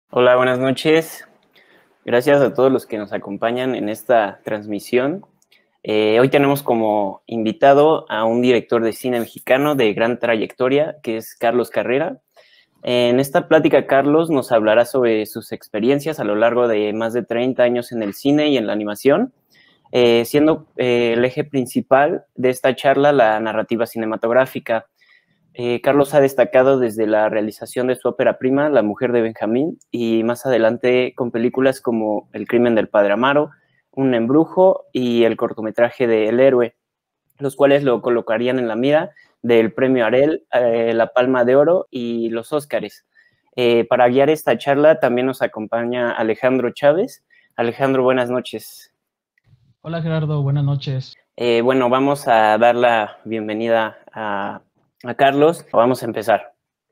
Hola, buenas noches. Gracias a todos los que nos acompañan en esta transmisión. Hoy tenemos como invitado a un director de cine mexicano de gran trayectoria, que es Carlos Carrera. En esta plática, Carlos nos hablará sobre sus experiencias a lo largo de más de 30 años en el cine y en la animación, siendo el eje principal de esta charla la narrativa cinematográfica. Carlos ha destacado desde la realización de su ópera prima, La mujer de Benjamín, y más adelante con películas como El crimen del padre Amaro, Un embrujo y el cortometraje de El héroe, los cuales lo colocarían en la mira del Premio Arel, la Palma de Oro y los Óscares. Para guiar esta charla también nos acompaña Alejandro Chávez. Alejandro, buenas noches. Hola Gerardo, buenas noches. Bueno, vamos a dar la bienvenida a Carlos. Vamos a empezar.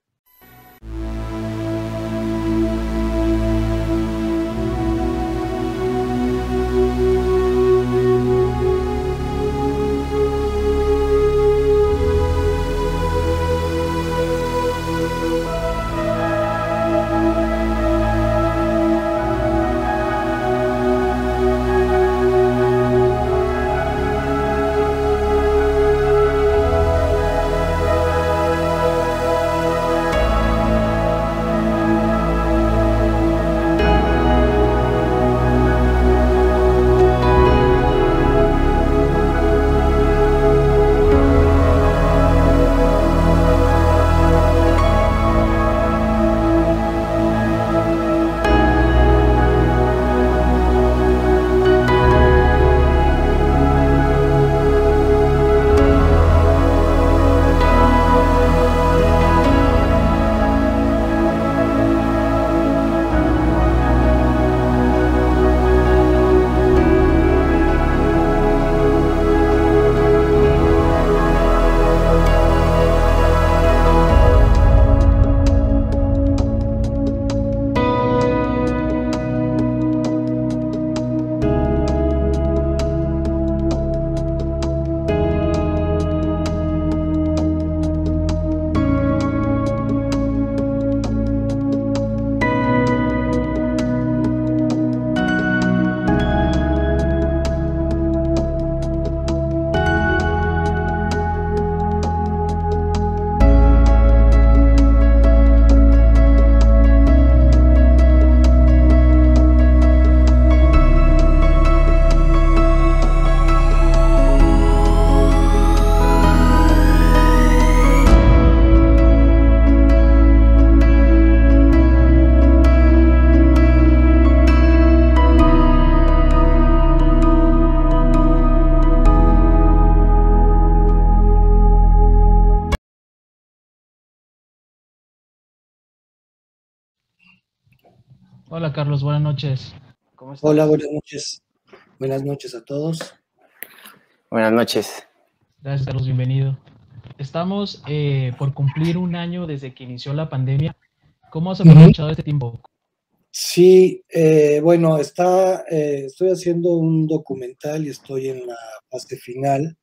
Hola Carlos, buenas noches. ¿Cómo Hola, estás? buenas noches. Buenas noches a todos. Buenas noches. Gracias Carlos, bienvenido. Estamos por cumplir un año desde que inició la pandemia. ¿Cómo has aprovechado este tiempo? Sí, bueno, estoy haciendo un documental y estoy en la fase final.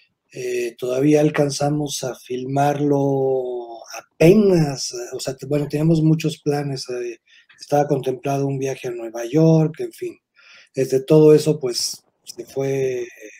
Todavía alcanzamos a filmarlo apenas, o sea, bueno, teníamos muchos planes. Estaba contemplado un viaje a Nueva York, en fin. Desde todo eso, pues, se fue,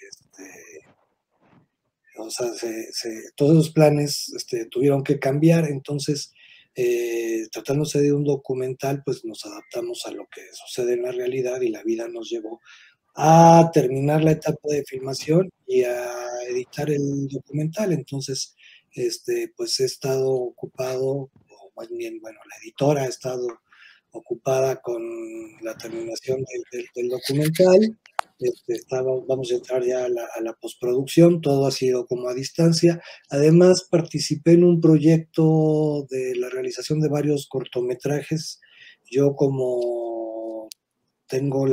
o sea, todos esos planes tuvieron que cambiar. Entonces, tratándose de un documental, pues nos adaptamos a lo que sucede en la realidad y la vida nos llevó a terminar la etapa de filmación y a editar el documental. Entonces, pues he estado ocupado, o más bien, bueno, la editora ha estado ocupada con la terminación del documental. Vamos a entrar ya a la postproducción. Todo ha sido como a distancia. Además, participé en un proyecto de la realización de varios cortometrajes. Yo, como tengo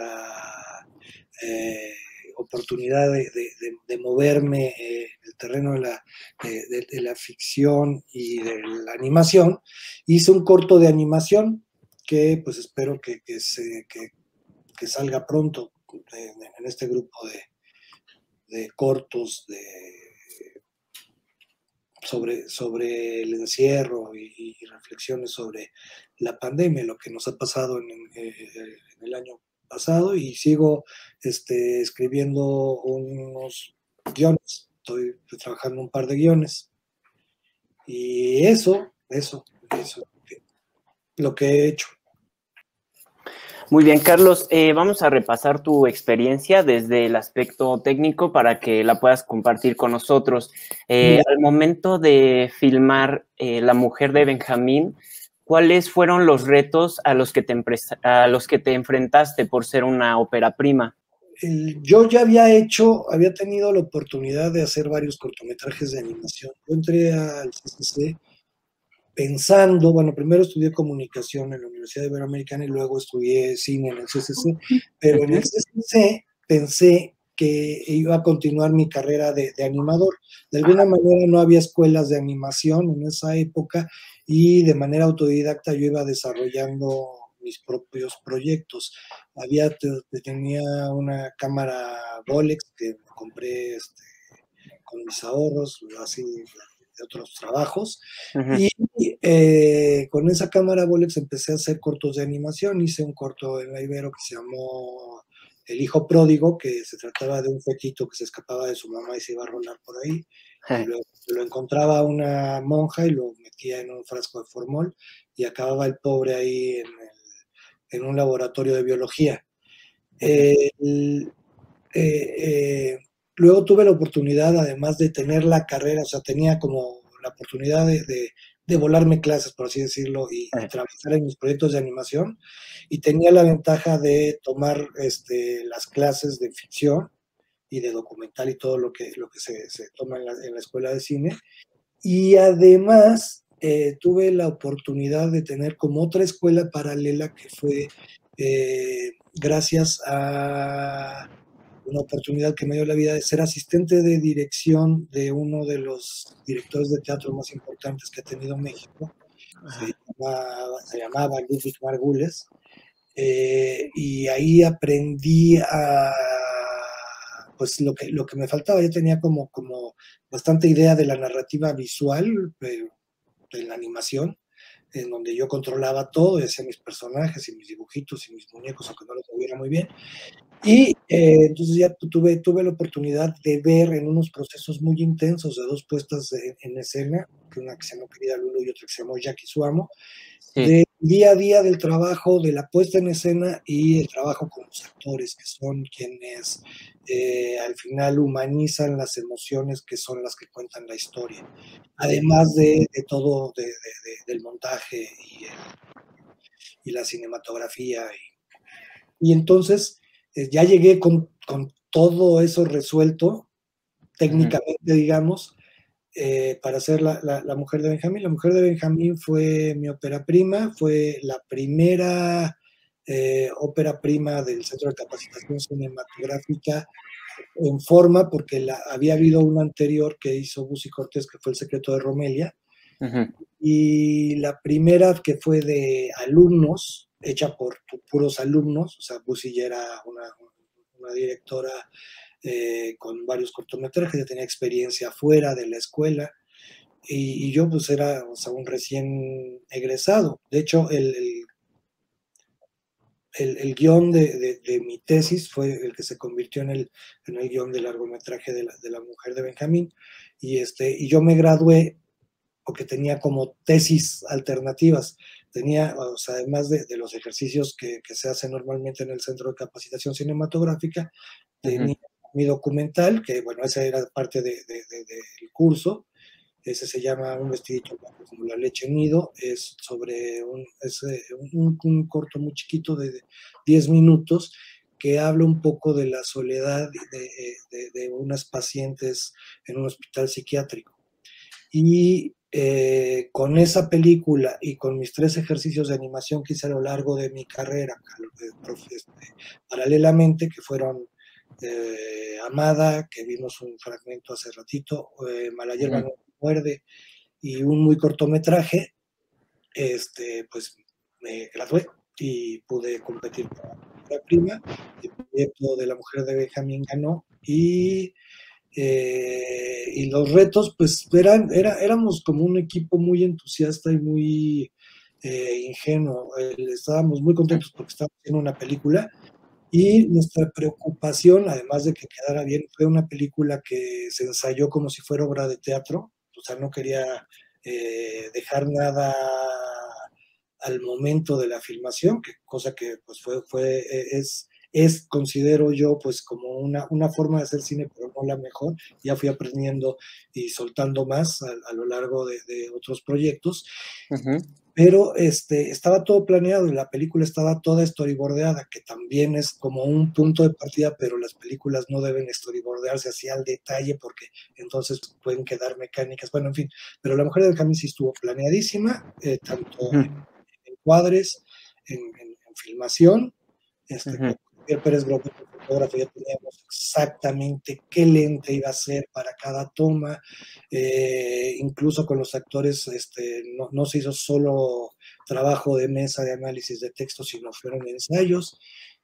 eh, oportunidad de moverme en el terreno de la ficción y de la animación, hice un corto de animación que pues espero que salga pronto en este grupo de cortos sobre el encierro y reflexiones sobre la pandemia, lo que nos ha pasado en el año pasado, y sigo escribiendo unos guiones. Estoy trabajando un par de guiones. Y eso lo que he hecho. Muy bien, Carlos, vamos a repasar tu experiencia desde el aspecto técnico para que la puedas compartir con nosotros. Al momento de filmar La mujer de Benjamín, ¿cuáles fueron los retos a los que te enfrentaste por ser una ópera prima? Yo ya había tenido la oportunidad de hacer varios cortometrajes de animación. Yo entré al CCC pensando, bueno, primero estudié comunicación en la Universidad Iberoamericana y luego estudié cine en el CCC, pero en el CCC pensé que iba a continuar mi carrera de animador. De alguna manera no había escuelas de animación en esa época y de manera autodidacta yo iba desarrollando mis propios proyectos. Tenía una cámara Bolex que compré con mis ahorros, así de otros trabajos. Y con esa cámara Bolex empecé a hacer cortos de animación. Hice un corto en la Ibero que se llamó El hijo pródigo, que se trataba de un fetito que se escapaba de su mamá y se iba a rolar por ahí. Y lo encontraba una monja y lo metía en un frasco de formol y acababa el pobre ahí en un laboratorio de biología. Luego tuve la oportunidad, además de tener la carrera, o sea, tenía como la oportunidad de volarme clases, por así decirlo, y trabajar en mis proyectos de animación, y tenía la ventaja de tomar las clases de ficción y de documental y todo lo que se toma en la escuela de cine, y además tuve la oportunidad de tener como otra escuela paralela que fue gracias a una oportunidad que me dio la vida de ser asistente de dirección de uno de los directores de teatro más importantes que ha tenido México. Se llamaba Ludwig Margules, y ahí aprendí pues lo que me faltaba. Yo tenía como bastante idea de la narrativa visual, de la animación, en donde yo controlaba todo y hacía mis personajes y mis dibujitos y mis muñecos, aunque no los moviera muy bien. Y entonces ya tuve la oportunidad de ver en unos procesos muy intensos de dos puestas en escena, una que se llamó Querida Lulu y otra que se llamó Jackie Su Amo, del día a día del trabajo, de la puesta en escena y el trabajo con los actores, que son quienes al final humanizan las emociones que son las que cuentan la historia, además de todo, del montaje y la cinematografía. Y entonces ya llegué con todo eso resuelto, técnicamente, digamos, para hacer la mujer de Benjamín. La mujer de Benjamín fue mi ópera prima, fue la primera ópera prima del Centro de Capacitación Cinematográfica en forma, porque había habido una anterior que hizo Bussi Cortés, que fue El secreto de Romelia, y la primera que fue de alumnos, hecha por puros alumnos, o sea, Bussi ya era una directora con varios cortometrajes, ya tenía experiencia fuera de la escuela, y yo pues era, o sea, un recién egresado. De hecho, el guión de mi tesis fue el que se convirtió en el guión del largometraje de la mujer de Benjamín, y yo me gradué porque tenía como tesis alternativas. Tenía, o sea, además de los ejercicios que se hacen normalmente en el Centro de Capacitación Cinematográfica, tenía mi documental, que bueno, esa era parte del curso. Ese se llama Un vestidito blanco como la leche nido. Es sobre un corto muy chiquito de 10 minutos que habla un poco de la soledad de unas pacientes en un hospital psiquiátrico. Y con esa película y con mis 3 ejercicios de animación que hice a lo largo de mi carrera, paralelamente, que fueron Amada, que vimos un fragmento hace ratito, Mala hierba no muerde, y un muy cortometraje, pues me gradué y pude competir con la prima. El proyecto de La mujer de Benjamín ganó, y Y los retos, pues éramos como un equipo muy entusiasta y muy ingenuo. Estábamos muy contentos porque estábamos haciendo una película y nuestra preocupación, además de que quedara bien, fue una película que se ensayó como si fuera obra de teatro, o sea, no quería dejar nada al momento de la filmación, cosa que pues considero yo, pues como una forma de hacer cine, pero no la mejor. Ya fui aprendiendo y soltando más a lo largo de otros proyectos. Pero estaba todo planeado y la película estaba toda storyboardeada, que también es como un punto de partida, pero las películas no deben storyboardearse así al detalle porque entonces pueden quedar mecánicas. Bueno, en fin, pero La Mujer de Benjamín sí estuvo planeadísima, tanto en encuadres, en filmación. Con Javier Pérez Grob, el fotógrafo, ya teníamos exactamente qué lente iba a ser para cada toma, incluso con los actores no se hizo solo trabajo de mesa de análisis de texto, sino fueron ensayos,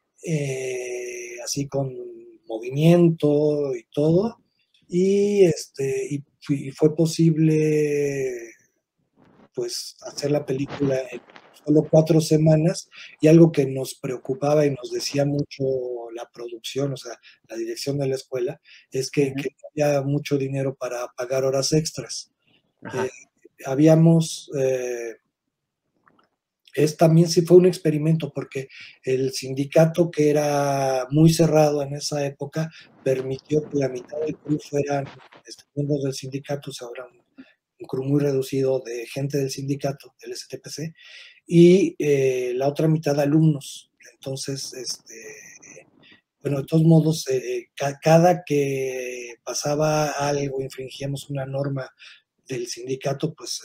así con movimiento y todo, y fue posible pues hacer la película en solo 4 semanas, y algo que nos preocupaba y nos decía mucho la producción, o sea, la dirección de la escuela, es que no había mucho dinero para pagar horas extras. También sí fue un experimento porque el sindicato, que era muy cerrado en esa época, permitió que la mitad del crew fueran miembros del sindicato, o sea, ahora un crew muy reducido de gente del sindicato, del STPC, y la otra mitad alumnos. Entonces, bueno, de todos modos, cada que pasaba algo, infringíamos una norma del sindicato, pues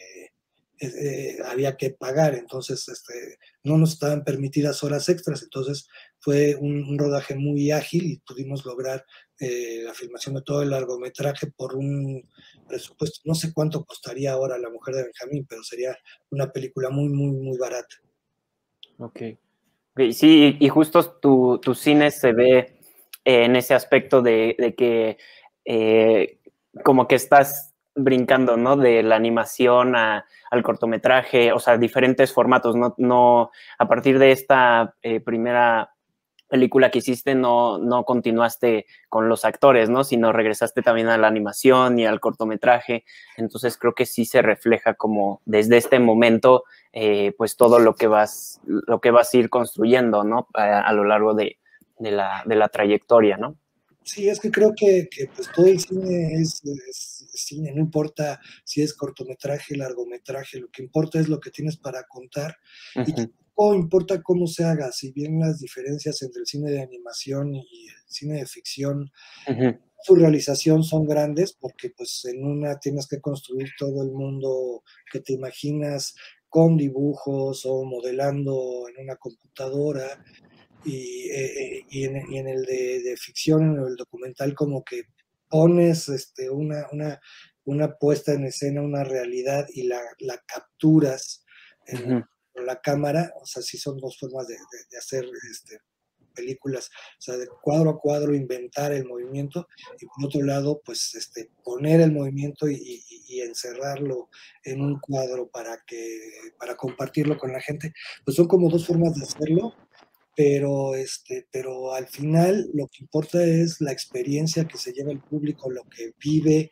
había que pagar, entonces no nos estaban permitidas horas extras, entonces fue un rodaje muy ágil y pudimos lograr la filmación de todo el largometraje por un presupuesto, no sé cuánto costaría ahora La Mujer de Benjamín, pero sería una película muy, muy, muy barata. Okay, sí, y justo tu cine se ve en ese aspecto de que como que estás brincando, ¿no? De la animación al cortometraje, o sea, diferentes formatos, no a partir de esta primera película que hiciste no continuaste con los actores, ¿no? Sino regresaste también a la animación y al cortometraje. Entonces creo que sí se refleja como desde este momento, pues todo lo que vas a ir construyendo, ¿no? A lo largo de la trayectoria, ¿no? Sí, es que creo que pues todo el cine es cine, no importa si es cortometraje, largometraje, lo que importa es lo que tienes para contar, y tampoco importa cómo se haga, si bien las diferencias entre el cine de animación y el cine de ficción, su realización son grandes, porque pues en una tienes que construir todo el mundo que te imaginas con dibujos o modelando en una computadora, y en el de ficción, en el documental, como que pones una puesta en escena, una realidad, y la capturas con la cámara. O sea, sí son dos formas de hacer películas, o sea, de cuadro a cuadro inventar el movimiento, y por otro lado, pues poner el movimiento y encerrarlo en un cuadro para compartirlo con la gente. Pues son como dos formas de hacerlo, pero al final lo que importa es la experiencia que se lleva el público, lo que vive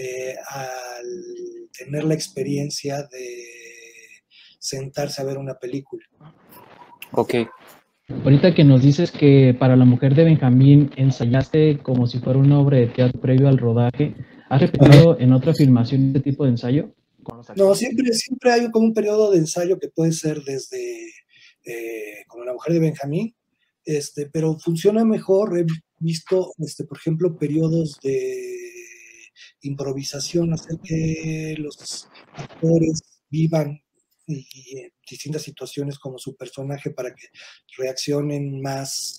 al tener la experiencia de sentarse a ver una película. Ok. Ahorita que nos dices que para La Mujer de Benjamín ensayaste como si fuera una obra de teatro previo al rodaje, ¿has repetido en otra filmación este tipo de ensayo? No, siempre hay como un periodo de ensayo que puede ser desde como La Mujer de Benjamín, pero funciona mejor. He visto, por ejemplo, periodos de improvisación, hacer que los actores vivan y distintas situaciones como su personaje para que reaccionen más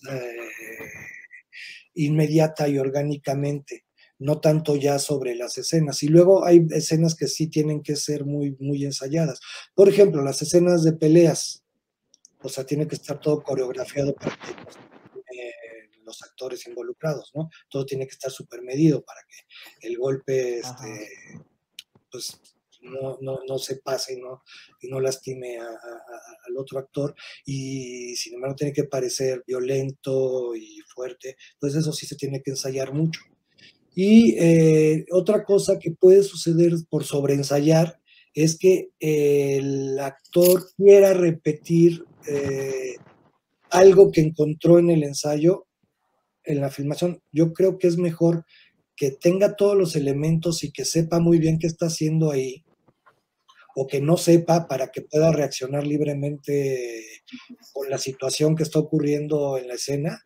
inmediata y orgánicamente, no tanto ya sobre las escenas. Y luego hay escenas que sí tienen que ser muy, muy ensayadas. Por ejemplo, las escenas de peleas, o sea, tiene que estar todo coreografiado para que los actores involucrados, ¿no? Todo tiene que estar súper medido para que el golpe, pues, no se pase y no lastime al otro actor, y sin embargo tiene que parecer violento y fuerte, entonces eso sí se tiene que ensayar mucho. Y otra cosa que puede suceder por sobreensayar es que el actor quiera repetir algo que encontró en el ensayo, en la filmación. Yo creo que es mejor que tenga todos los elementos y que sepa muy bien qué está haciendo ahí, o que no sepa, para que pueda reaccionar libremente con la situación que está ocurriendo en la escena,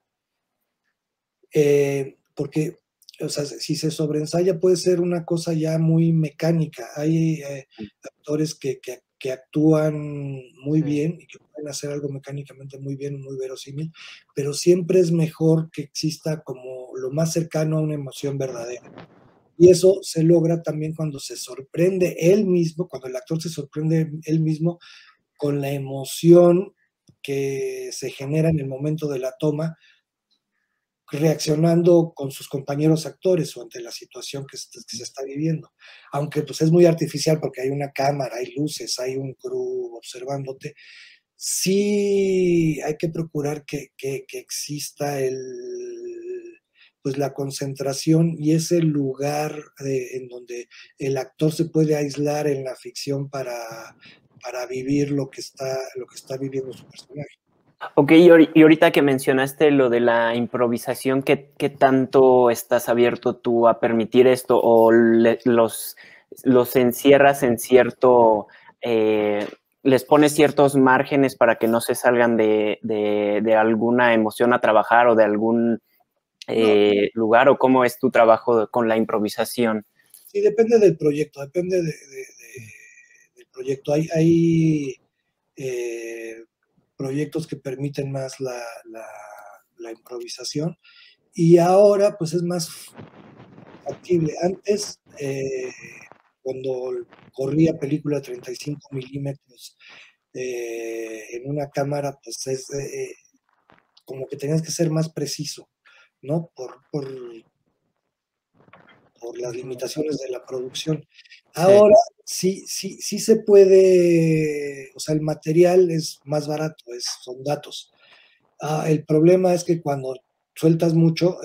porque, o sea, si se sobreensaya puede ser una cosa ya muy mecánica. Hay actores que actúan muy bien y que pueden hacer algo mecánicamente muy bien, muy verosímil, pero siempre es mejor que exista como lo más cercano a una emoción verdadera. Y eso se logra también cuando se sorprende él mismo, cuando el actor se sorprende él mismo con la emoción que se genera en el momento de la toma, reaccionando con sus compañeros actores o ante la situación que se está viviendo. Aunque pues es muy artificial porque hay una cámara, hay luces, hay un crew observándote, sí hay que procurar que exista pues la concentración y ese lugar en donde el actor se puede aislar en la ficción para vivir lo que está viviendo su personaje. Ok, y ahorita que mencionaste lo de la improvisación, ¿qué tanto estás abierto tú a permitir esto o los encierras en cierto, les pones ciertos márgenes para que no se salgan de alguna emoción a trabajar o de algún No, lugar, o cómo es tu trabajo con la improvisación? sí, depende del proyecto, depende del proyecto. Hay proyectos que permiten más la improvisación, y ahora pues es más factible. Antes, cuando corría película 35 milímetros en una cámara, pues es como que tenías que ser más preciso, ¿no? Por las limitaciones de la producción. Ahora sí se puede, o sea, el material es más barato, son datos. El problema es que cuando sueltas mucho,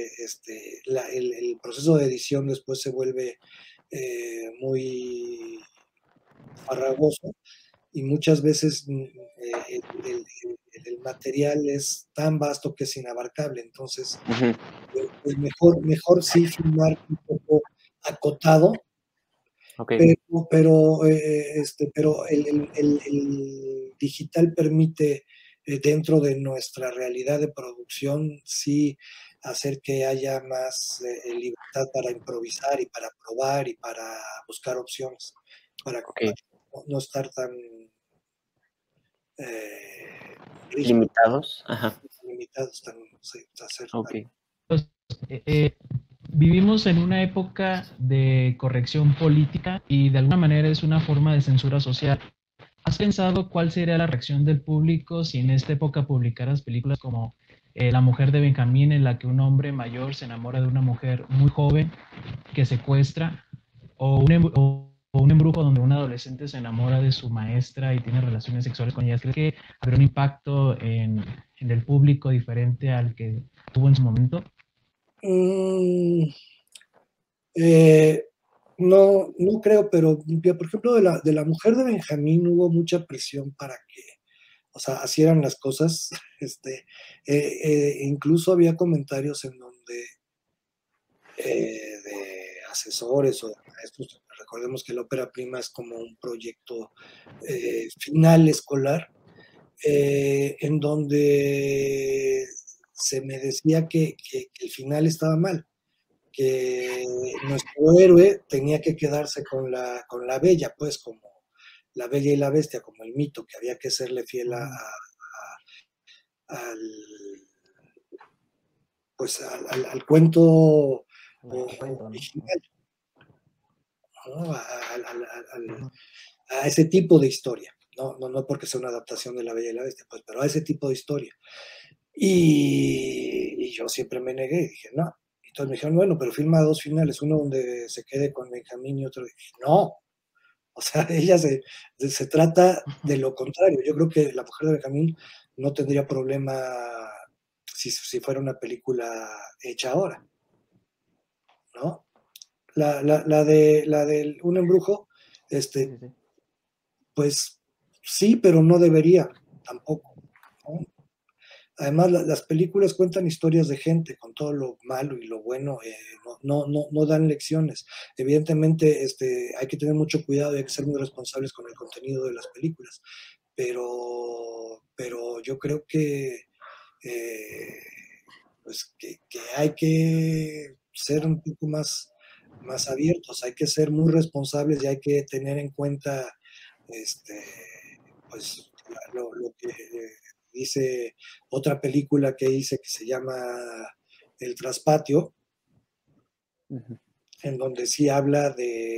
el proceso de edición después se vuelve muy farragoso, y muchas veces el material es tan vasto que es inabarcable. Entonces, pues mejor sí filmar un poco acotado, Okay. pero el digital permite, dentro de nuestra realidad de producción, sí hacer que haya más libertad para improvisar y para probar y para buscar opciones, para Okay. no estar tan eh, rígidos, Limitados. Ajá. limitados, tan, sí, hacer. Okay. Pues, vivimos en una época de corrección política y de alguna manera es una forma de censura social. ¿Has pensado cuál sería la reacción del público si en esta época publicaras películas como La mujer de Benjamín, en la que un hombre mayor se enamora de una mujer muy joven que secuestra, o un embrujo donde un adolescente se enamora de su maestra y tiene relaciones sexuales con ella? ¿Crees que habrá un impacto en el público diferente al que tuvo en su momento? Mm, no creo, pero por ejemplo, de la mujer de Benjamín hubo mucha presión para que, o sea, así eran las cosas. Incluso había comentarios en donde de asesores o de maestros, recordemos que la ópera prima es como un proyecto final escolar, en donde se me decía que el final estaba mal, que nuestro héroe tenía que quedarse con la bella, pues como la bella y la bestia, como el mito, que había que serle fiel al, pues al cuento original, ¿no? A ese tipo de historia. No porque sea una adaptación de La Bella y la Bestia, pues, pero a ese tipo de historia. Y yo siempre me negué, dije, no. Entonces me dijeron, bueno, pero filma dos finales, uno donde se quede con Benjamín y otro. Dije, no, o sea, ella se trata de lo contrario. Yo creo que La mujer de Benjamín no tendría problema si fuera una película hecha ahora, ¿no? La del Un embrujo, Sí, sí, sí. pues sí, pero no debería tampoco, ¿no? Además, las películas cuentan historias de gente, con todo lo malo y lo bueno, no dan lecciones. Evidentemente, hay que tener mucho cuidado y hay que ser muy responsables con el contenido de las películas, pero yo creo que, eh, pues que hay que ser un poco más abiertos, hay que ser muy responsables y hay que tener en cuenta, este, pues, lo que dice otra película que hice que se llama El Traspatio, Ujú. en donde sí habla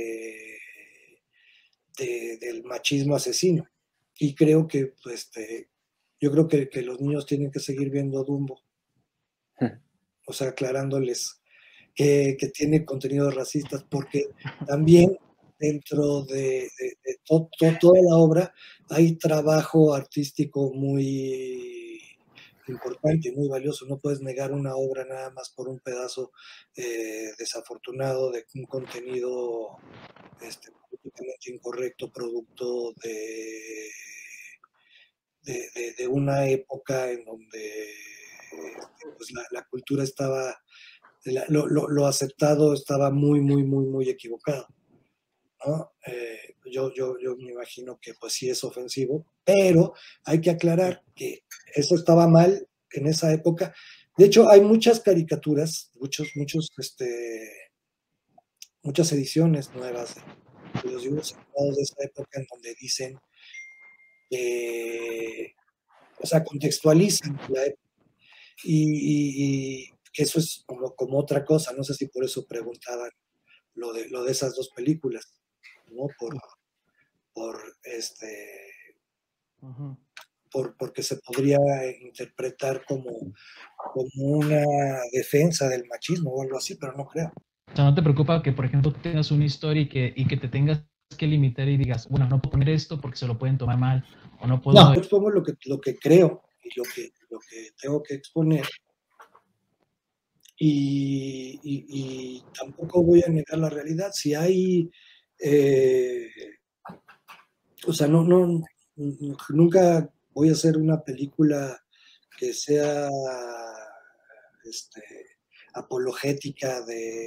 del machismo asesino. Y creo que, pues, yo creo que los niños tienen que seguir viendo Dumbo, o sea, aclarándoles que tiene contenidos racistas, porque también dentro de toda la obra hay trabajo artístico muy importante, muy valioso. No puedes negar una obra nada más por un pedazo desafortunado de un contenido políticamente incorrecto, producto de una época en donde pues la cultura estaba lo aceptado estaba muy equivocado, ¿no? Yo me imagino que pues sí es ofensivo, pero hay que aclarar que eso estaba mal en esa época. De hecho, hay muchas caricaturas, muchas ediciones nuevas de los dibujos animados de esa época en donde dicen, o sea, contextualizan la época y que eso es como otra cosa, no sé si por eso preguntaban lo de esas dos películas, ¿no? Por Ujú. porque se podría interpretar como una defensa del machismo o algo así, pero no creo. O sea, no te preocupa que, por ejemplo, tengas una historia y que te tengas que limitar y digas, bueno, no puedo poner esto porque se lo pueden tomar mal, o no No, puedo. yo expongo lo que creo y lo que tengo que exponer y tampoco voy a negar la realidad. Si hay, eh, o sea, nunca voy a hacer una película que sea este, apologética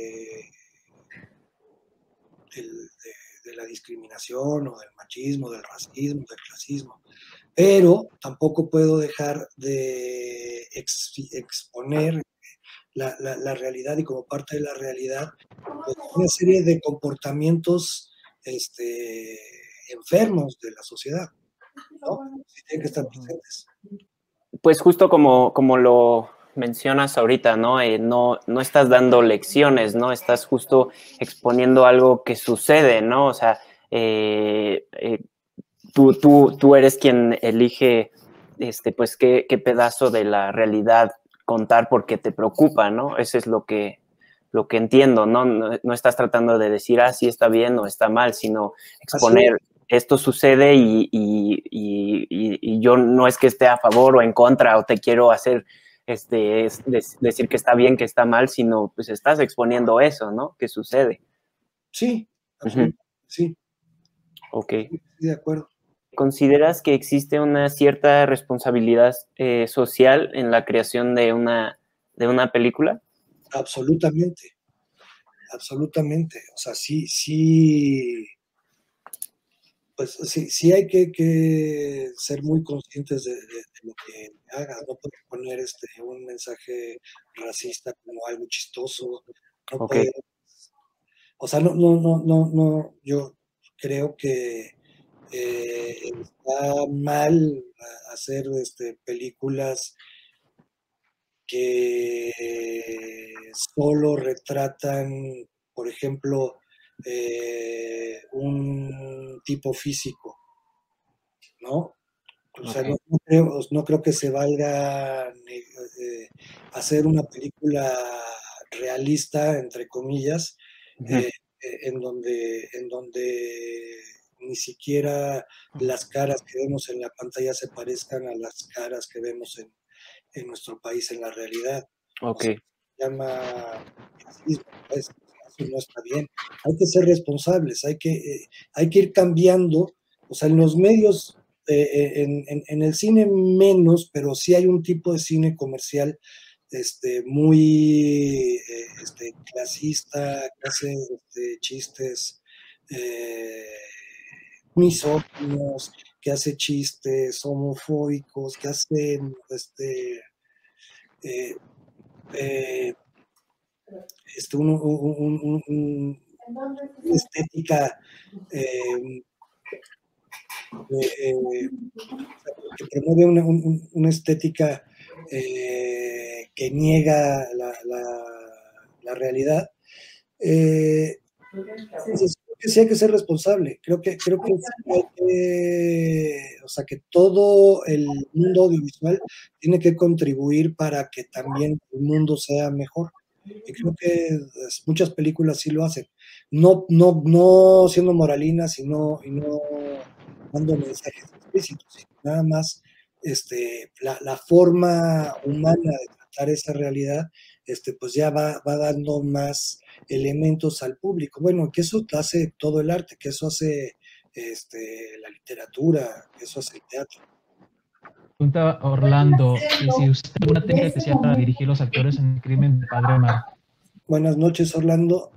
de la discriminación o del machismo, del racismo, del clasismo, pero tampoco puedo dejar de exponer la realidad y como parte de la realidad, pues una serie de comportamientos enfermos de la sociedad, ¿no? Sí tienen que estar Ujú. presentes. Pues justo como lo mencionas ahorita, ¿no? No estás dando lecciones, ¿no? Estás justo exponiendo algo que sucede, ¿no? O sea, eh, eh, tú eres quien elige, pues, qué pedazo de la realidad contar porque te preocupa, ¿no? Eso es lo que entiendo, ¿no? No estás tratando de decir, sí está bien o está mal, sino Así es. exponer, esto sucede y yo no es que esté a favor o en contra o te quiero hacer decir que está bien, que está mal, sino pues estás exponiendo eso, ¿no? Que sucede. Sí, Ujú. absolutamente, sí, Ok. sí, de acuerdo. ¿Consideras que existe una cierta responsabilidad social en la creación de una película? Absolutamente, absolutamente. O sea, sí, pues sí hay que ser muy conscientes de lo que hagas. No puedes poner un mensaje racista como algo chistoso. No Ok. puedes, o sea, no, yo creo que está mal hacer películas que solo retratan, por ejemplo, un tipo físico, ¿no? O sea, Ok. no creo que se valga hacer una película realista, entre comillas, en donde ni siquiera las caras que vemos en la pantalla se parezcan a las caras que vemos en nuestro país en la realidad. Ok. O sea, se llama racismo, pues, eso no está bien. Hay que ser responsables, hay que ir cambiando. O sea, en los medios, en el cine menos, pero sí hay un tipo de cine comercial muy clasista, que hace chistes misóginos, que hace chistes homofóbicos, que hacen eh, eh, una estética eh, que promueve una estética que niega la realidad. Entonces, creo que sí hay que ser responsable. Creo que sí hay o sea, que todo el mundo audiovisual tiene que contribuir para que también el mundo sea mejor. Y creo que muchas películas sí lo hacen. No siendo moralinas y no dando mensajes explícitos, sino nada más la forma humana de tratar esa realidad, pues ya va dando más elementos al público. Bueno, que eso hace todo el arte, que eso hace la literatura, que eso hace el teatro. Pregunta Orlando que si usted tiene alguna técnica especial para dirigir los actores en el crimen de Padre Amaro. Buenas noches, Orlando.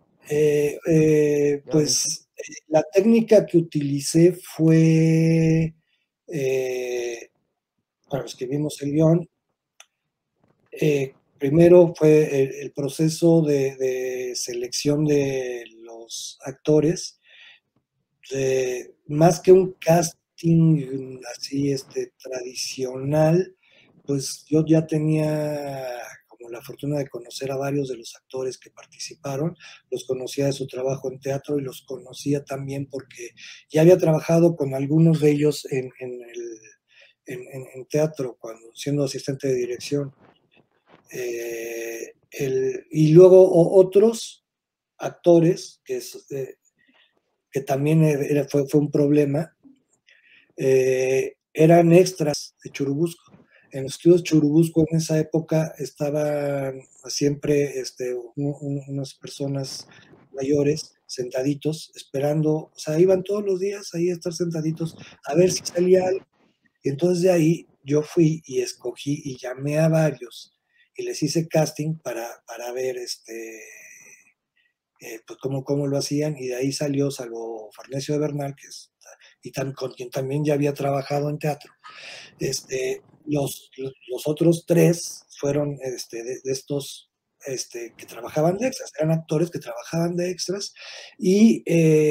Pues la técnica que utilicé fue, para los que vimos el guión, primero fue el proceso de selección de los actores, más que un casting así tradicional, pues yo ya tenía como la fortuna de conocer a varios de los actores que participaron, los conocía de su trabajo en teatro y los conocía también porque ya había trabajado con algunos de ellos en teatro, cuando siendo asistente de dirección. Y luego otros actores que también fue un problema, eran extras de Churubusco. En los estudios Churubusco en esa época estaban siempre unas personas mayores sentaditos, esperando, o sea, iban todos los días ahí a estar sentaditos a ver si salía algo. Y entonces de ahí yo fui y escogí y llamé a varios y les hice casting para ver pues cómo lo hacían, y de ahí salió, salvo Farnesio de Bernal, con quien también ya había trabajado en teatro. Los otros tres fueron de estos que trabajaban de extras, eran actores que trabajaban de extras, y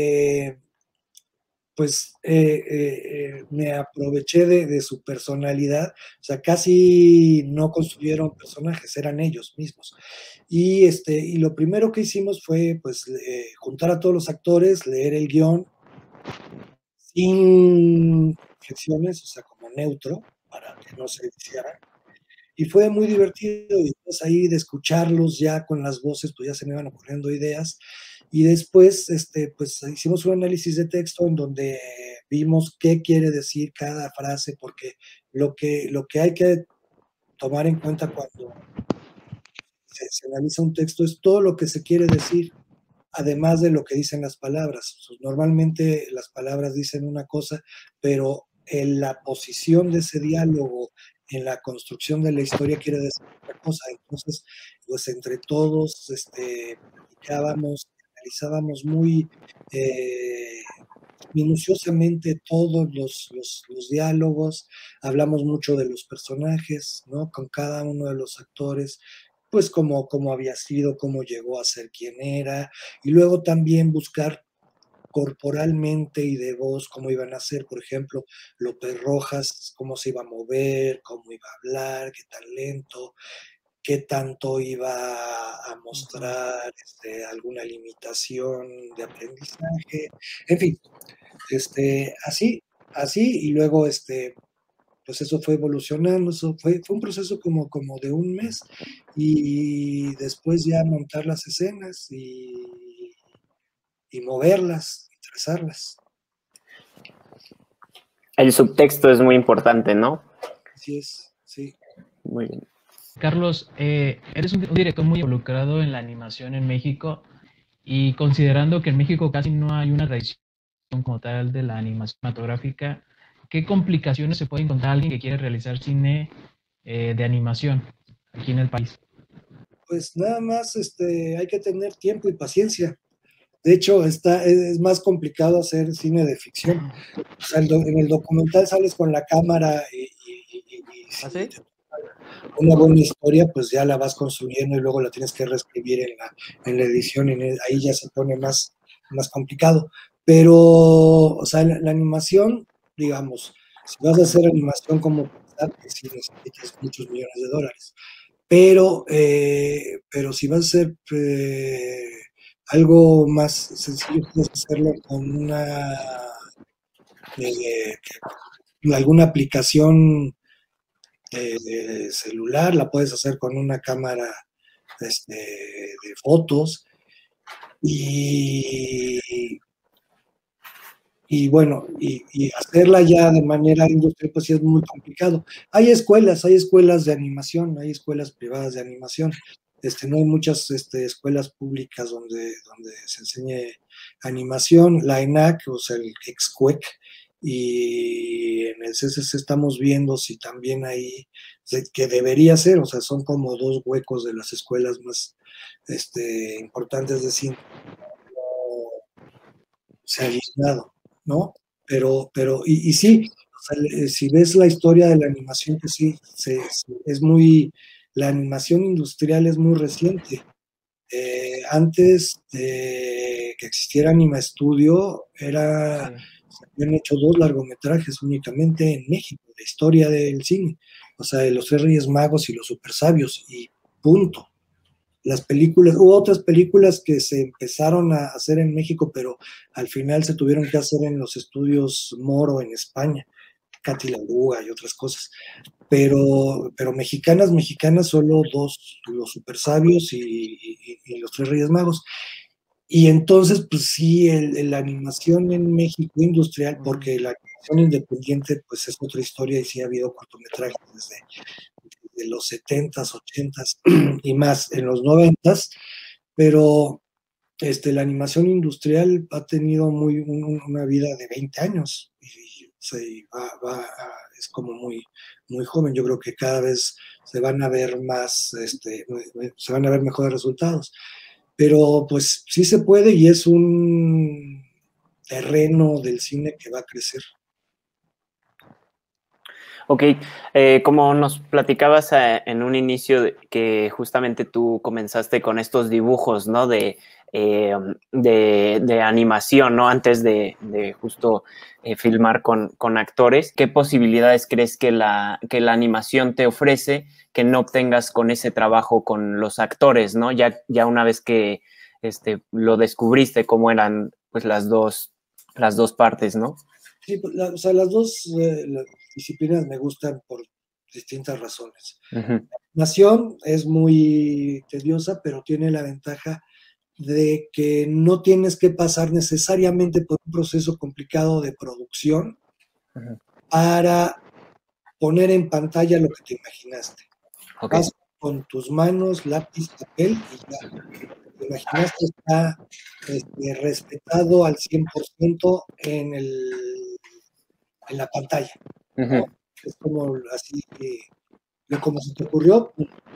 pues me aproveché de su personalidad, o sea, casi no construyeron personajes, eran ellos mismos. Y lo primero que hicimos fue, pues, juntar a todos los actores, leer el guión, sin objeciones, o sea, como neutro, para que no se hicieran. Y fue muy divertido, y pues ahí de escucharlos ya con las voces, pues ya se me iban ocurriendo ideas. Y después, pues hicimos un análisis de texto en donde vimos qué quiere decir cada frase, porque lo que hay que tomar en cuenta cuando se analiza un texto es todo lo que se quiere decir, además de lo que dicen las palabras. Normalmente las palabras dicen una cosa, pero en la posición de ese diálogo, en la construcción de la historia, quiere decir otra cosa. Entonces, pues entre todos platicábamos, analizábamos muy minuciosamente todos los diálogos, hablamos mucho de los personajes, ¿no? Con cada uno de los actores, pues cómo había sido, cómo llegó a ser quien era, y luego también buscar corporalmente y de voz cómo iban a ser, por ejemplo, López Rojas, cómo se iba a mover, cómo iba a hablar, qué tan lento, qué tanto iba a mostrar alguna limitación de aprendizaje, en fin, así, y luego pues eso fue evolucionando, eso fue un proceso como de un mes, y después ya montar las escenas y moverlas, y trazarlas. El subtexto es muy importante, ¿no? Así es, sí. Muy bien. Carlos, eres un director muy involucrado en la animación en México y considerando que en México casi no hay una tradición como tal de la animación cinematográfica, ¿qué complicaciones se puede encontrar alguien que quiere realizar cine de animación aquí en el país? Pues nada más hay que tener tiempo y paciencia. De hecho, es más complicado hacer cine de ficción. O sea, en el documental sales con la cámara y ¿Ah, si sí? te una buena historia, pues ya la vas construyendo y luego la tienes que reescribir en la edición, y ahí ya se pone más complicado. Pero, o sea, la animación, digamos, si vas a hacer animación como Pixar, pues sí necesitas muchos millones de dólares. Pero si vas a hacer algo más sencillo, puedes hacerlo con eh, alguna aplicación de celular, la puedes hacer con una cámara de fotos y, y bueno, y hacerla ya de manera industrial, pues sí es muy complicado. Hay escuelas de animación, hay escuelas privadas de animación. No hay muchas escuelas públicas donde se enseñe animación. La ENAC, o sea, el EXCUEC, y en el CCC estamos viendo si también hay, que debería ser, o sea, son como dos huecos de las escuelas más importantes de cine. No se ha llenado, ¿no? Y sí, o sea, si ves la historia de la animación, pues sí, es muy, la animación industrial es muy reciente. Antes de que existiera Anima Studio, Sí. se habían hecho 2 largometrajes únicamente en México, la historia del cine, o sea, de los Tres Reyes Magos y los Super Sabios, y punto. Las películas, hubo otras películas que se empezaron a hacer en México, pero al final se tuvieron que hacer en los estudios Moro en España, Katy la Oruga y otras cosas. Pero mexicanas, solo dos, los Super Sabios y los Tres Reyes Magos. Y entonces, pues sí, la animación en México industrial, porque la animación independiente, pues es otra historia, y sí ha habido cortometrajes de los 70s, 80s y más en los 90s, pero la animación industrial ha tenido una vida de 20 años, y es como muy joven. Yo creo que cada vez se van a ver se van a ver mejores resultados, pero pues sí se puede, y es un terreno del cine que va a crecer. Ok, como nos platicabas en un inicio que justamente tú comenzaste con estos dibujos, ¿no? De animación, ¿no? Antes de justo filmar con actores, ¿qué posibilidades crees que que la animación te ofrece que no obtengas con ese trabajo con los actores, ¿no? Ya una vez que lo descubriste, cómo eran pues las dos partes, ¿no? Sí, pues, o sea, las dos las disciplinas me gustan por distintas razones. Uh-huh. La animación es muy tediosa, pero tiene la ventaja de que no tienes que pasar necesariamente por un proceso complicado de producción Uh-huh. para poner en pantalla lo que te imaginaste. Okay. Vas con tus manos, lápiz, papel, y ya lo que te imaginaste está respetado al 100% en la pantalla, ¿no? Uh-huh. Es como así, como se te ocurrió,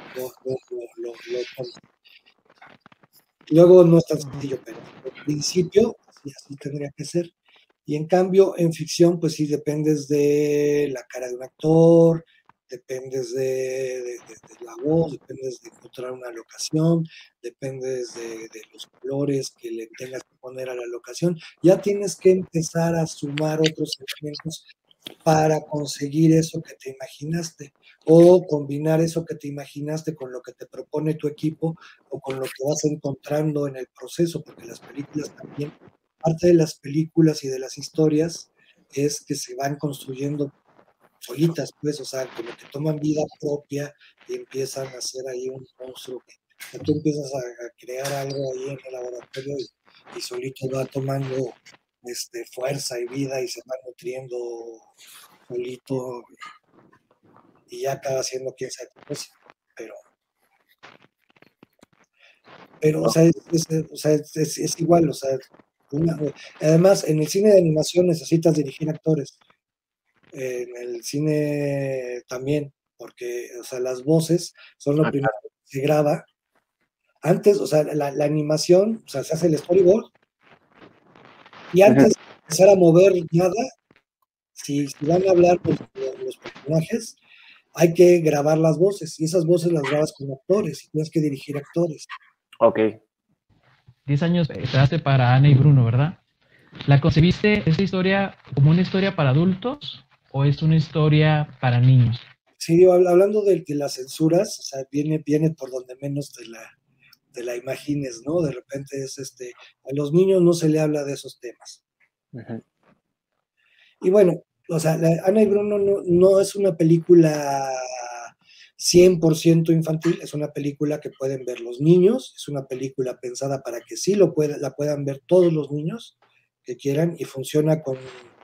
lo. Luego no es tan sencillo, pero en principio así tendría que ser. Y en cambio, en ficción, pues sí dependes de la cara de un actor, dependes de la voz, dependes de encontrar una locación, dependes de los colores que le tengas que poner a la locación. Ya tienes que empezar a sumar otros elementos para conseguir eso que te imaginaste, o combinar eso que te imaginaste con lo que te propone tu equipo, o con lo que vas encontrando en el proceso, porque las películas también, parte de las películas y de las historias es que se van construyendo solitas, pues, o sea, como que toman vida propia y empiezan a hacer ahí un monstruo. O sea, tú empiezas a crear algo ahí en el laboratorio y solito va tomando fuerza y vida y se va nutriendo solito y ya acaba siendo quién sabe qué cosa. Pero o sea, es igual, o sea, además en el cine de animación necesitas dirigir actores, en el cine también, porque, o sea, las voces son lo primero que se graba. Antes, o sea, la animación, o sea, se hace el storyboard, y antes de empezar a mover nada, si van a hablar los personajes, hay que grabar las voces, y esas voces las grabas con actores, y tienes que dirigir actores. Ok. 10 años esperaste para Ana y Bruno, ¿verdad? ¿La concebiste esta historia como una historia para adultos o es una historia para niños? Sí, hablando de las censuras, o sea, viene por donde menos te la imagines, ¿no? De repente es a los niños no se le habla de esos temas. Y bueno, o sea, Ana y Bruno no es una película 100% infantil, es una película que pueden ver los niños, es una película pensada para que sí la puedan ver todos los niños que quieran y funciona con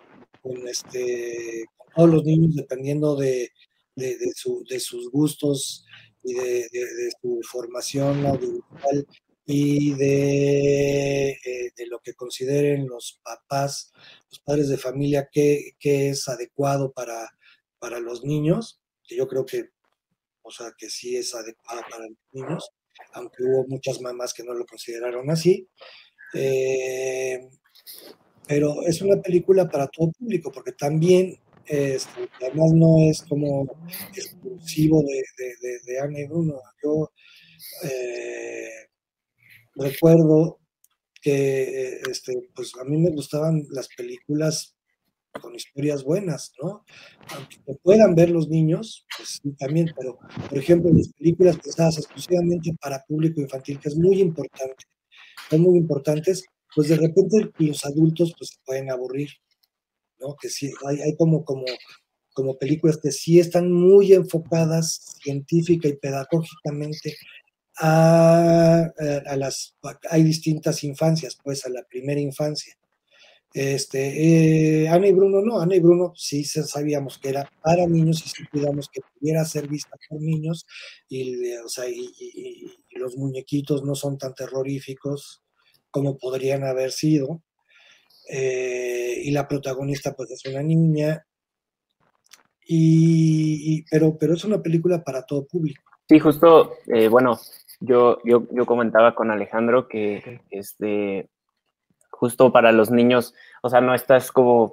todos los niños dependiendo de sus gustos y de su formación audiovisual y de lo que consideren los papás, los padres de familia, qué es adecuado para los niños, que yo creo que, o sea, que sí es adecuado para los niños, aunque hubo muchas mamás que no lo consideraron así. Pero es una película para todo público, porque también, además no es como exclusivo de Ana y Bruno. Yo recuerdo que pues a mí me gustaban las películas con historias buenas, ¿no? Aunque puedan ver los niños, pues sí, también, pero por ejemplo, las películas pensadas exclusivamente para público infantil, que es muy importante, son muy importantes, pues de repente los adultos pues se pueden aburrir, ¿no? Que sí, hay como películas que sí están muy enfocadas científica y pedagógicamente hay distintas infancias, pues a la primera infancia. Ana y Bruno no, Ana y Bruno sí sabíamos que era para niños y sí cuidamos que pudiera ser vista por niños o sea, y los muñequitos no son tan terroríficos como podrían haber sido. Y la protagonista pues es una niña, pero es una película para todo público. Sí, justo, bueno, yo comentaba con Alejandro que justo para los niños, o sea, no estás como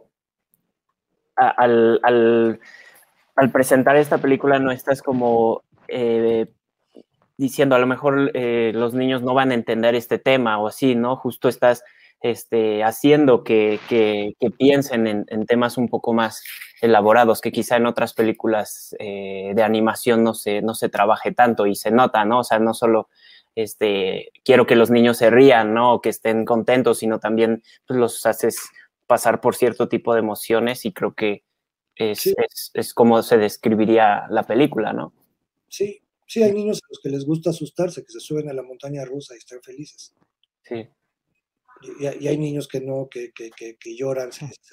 al presentar esta película, no estás como diciendo a lo mejor los niños no van a entender este tema o así, ¿no? Justo estás haciendo que piensen en temas un poco más elaborados, que quizá en otras películas de animación no se trabaje tanto y se nota, ¿no? O sea, no solo quiero que los niños se rían, ¿no? O que estén contentos, sino también pues, los haces pasar por cierto tipo de emociones y creo que Sí. es como se describiría la película, ¿no? Sí, sí, hay niños a los que les gusta asustarse, que se suben a la montaña rusa y están felices. Sí. Y hay niños que no, que lloran,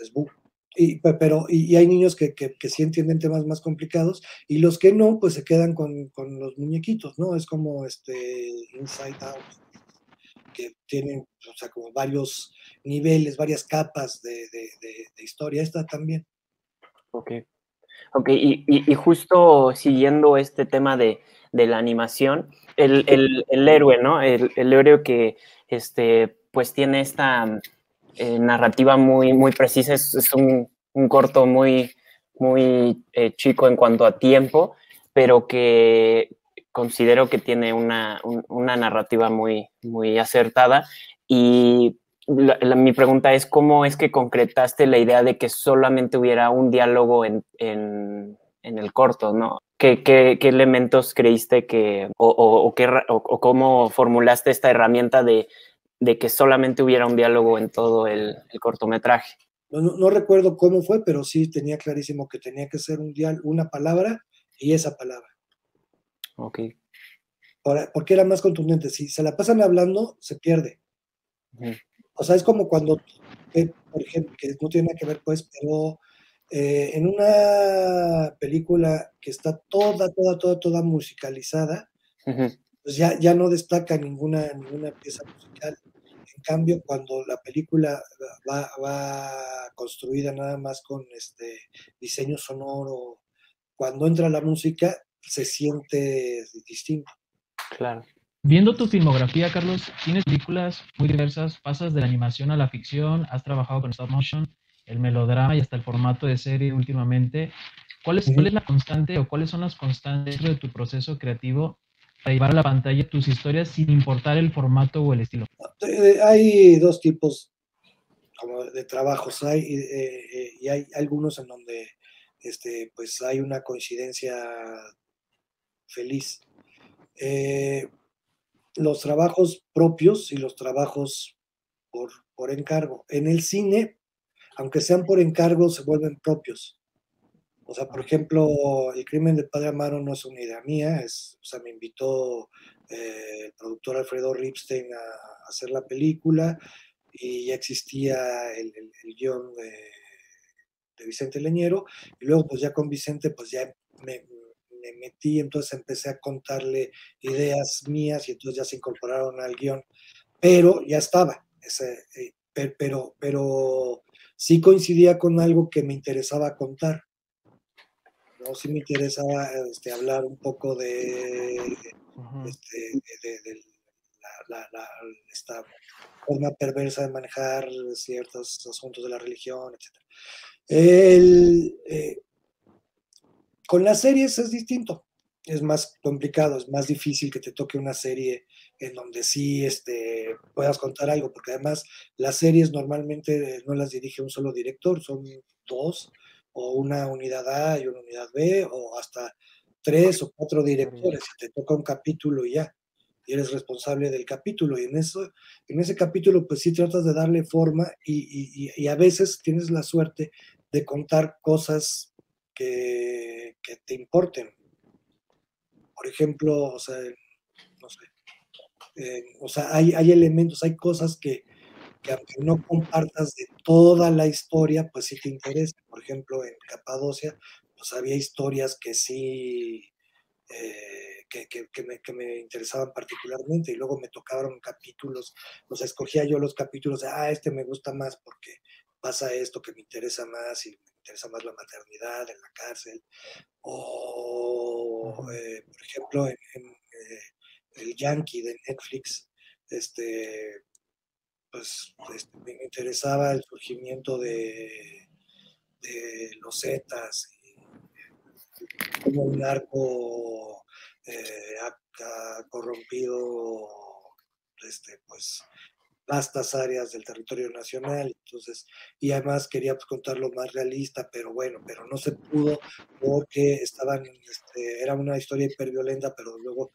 y hay niños que sí entienden temas más complicados, y los que no, pues se quedan con los muñequitos, ¿no? Es como Inside Out, que tienen, o sea, como varios niveles, varias capas de historia. Esta también. Ok. Ok, y justo siguiendo este tema de la animación, el héroe, ¿no? El héroe que pues tiene esta narrativa muy precisa, es un corto muy chico en cuanto a tiempo, pero que considero que tiene una narrativa muy acertada. Y mi pregunta es, ¿cómo es que concretaste la idea de que solamente hubiera un diálogo en el corto, ¿no? ¿Qué elementos creíste que, o cómo formulaste esta herramienta de que solamente hubiera un diálogo en todo el cortometraje? no recuerdo cómo fue, pero sí tenía clarísimo que tenía que ser una palabra y esa palabra. Ok. Porque era más contundente. Si se la pasan hablando, se pierde. Ujú. O sea, es como cuando, por ejemplo, que no tiene nada que ver, pues, pero en una película que está toda musicalizada, Ujú. pues ya no destaca ninguna pieza musical. En cambio, cuando la película va construida nada más con diseño sonoro, cuando entra la música, se siente distinto. Claro. Viendo tu filmografía, Carlos, tienes películas muy diversas, pasas de la animación a la ficción, has trabajado con stop motion, el melodrama y hasta el formato de serie últimamente. ¿Cuál es la constante o cuáles son las constantes dentro de tu proceso creativo para llevar a la pantalla tus historias sin importar el formato o el estilo? Hay dos tipos como de trabajos, y hay algunos en donde pues hay una coincidencia feliz. Los trabajos propios y los trabajos por encargo. En el cine, aunque sean por encargo, se vuelven propios. O sea, por ejemplo, El crimen del padre Amaro no es una idea mía, o sea, me invitó el productor Alfredo Ripstein a hacer la película y ya existía el guión de Vicente Leñero, y luego pues ya con Vicente pues ya me metí, entonces empecé a contarle ideas mías y entonces ya se incorporaron al guión, pero ya estaba, pero sí coincidía con algo que me interesaba contar, ¿no? Sí me interesaba hablar un poco Ujú. de esta forma perversa de manejar ciertos asuntos de la religión, etc. El, con las series es distinto, es más complicado, es más difícil que te toque una serie en donde sí puedas contar algo, porque además las series normalmente no las dirige un solo director, son dos, o una unidad A y una unidad B, o hasta 3 o 4 directores, y te toca un capítulo y ya, y eres responsable del capítulo, y en ese capítulo pues sí tratas de darle forma y a veces tienes la suerte de contar cosas que te importen. Por ejemplo, o sea, no sé, o sea, hay elementos, hay cosas que aunque no compartas de toda la historia, pues sí te interesa. Por ejemplo, en Capadocia, pues había historias que sí, que me interesaban particularmente y luego me tocaron capítulos, o sea, escogía yo los capítulos de, este me gusta más porque pasa esto que me interesa más y me interesa más la maternidad en la cárcel. O, Ujú. por ejemplo, el Yankee de Netflix, pues me interesaba el surgimiento de los Zetas y cómo un narco ha corrompido pues vastas áreas del territorio nacional, entonces, y además quería pues, contarlo más realista, pero bueno, pero no se pudo porque era una historia hiperviolenta, pero luego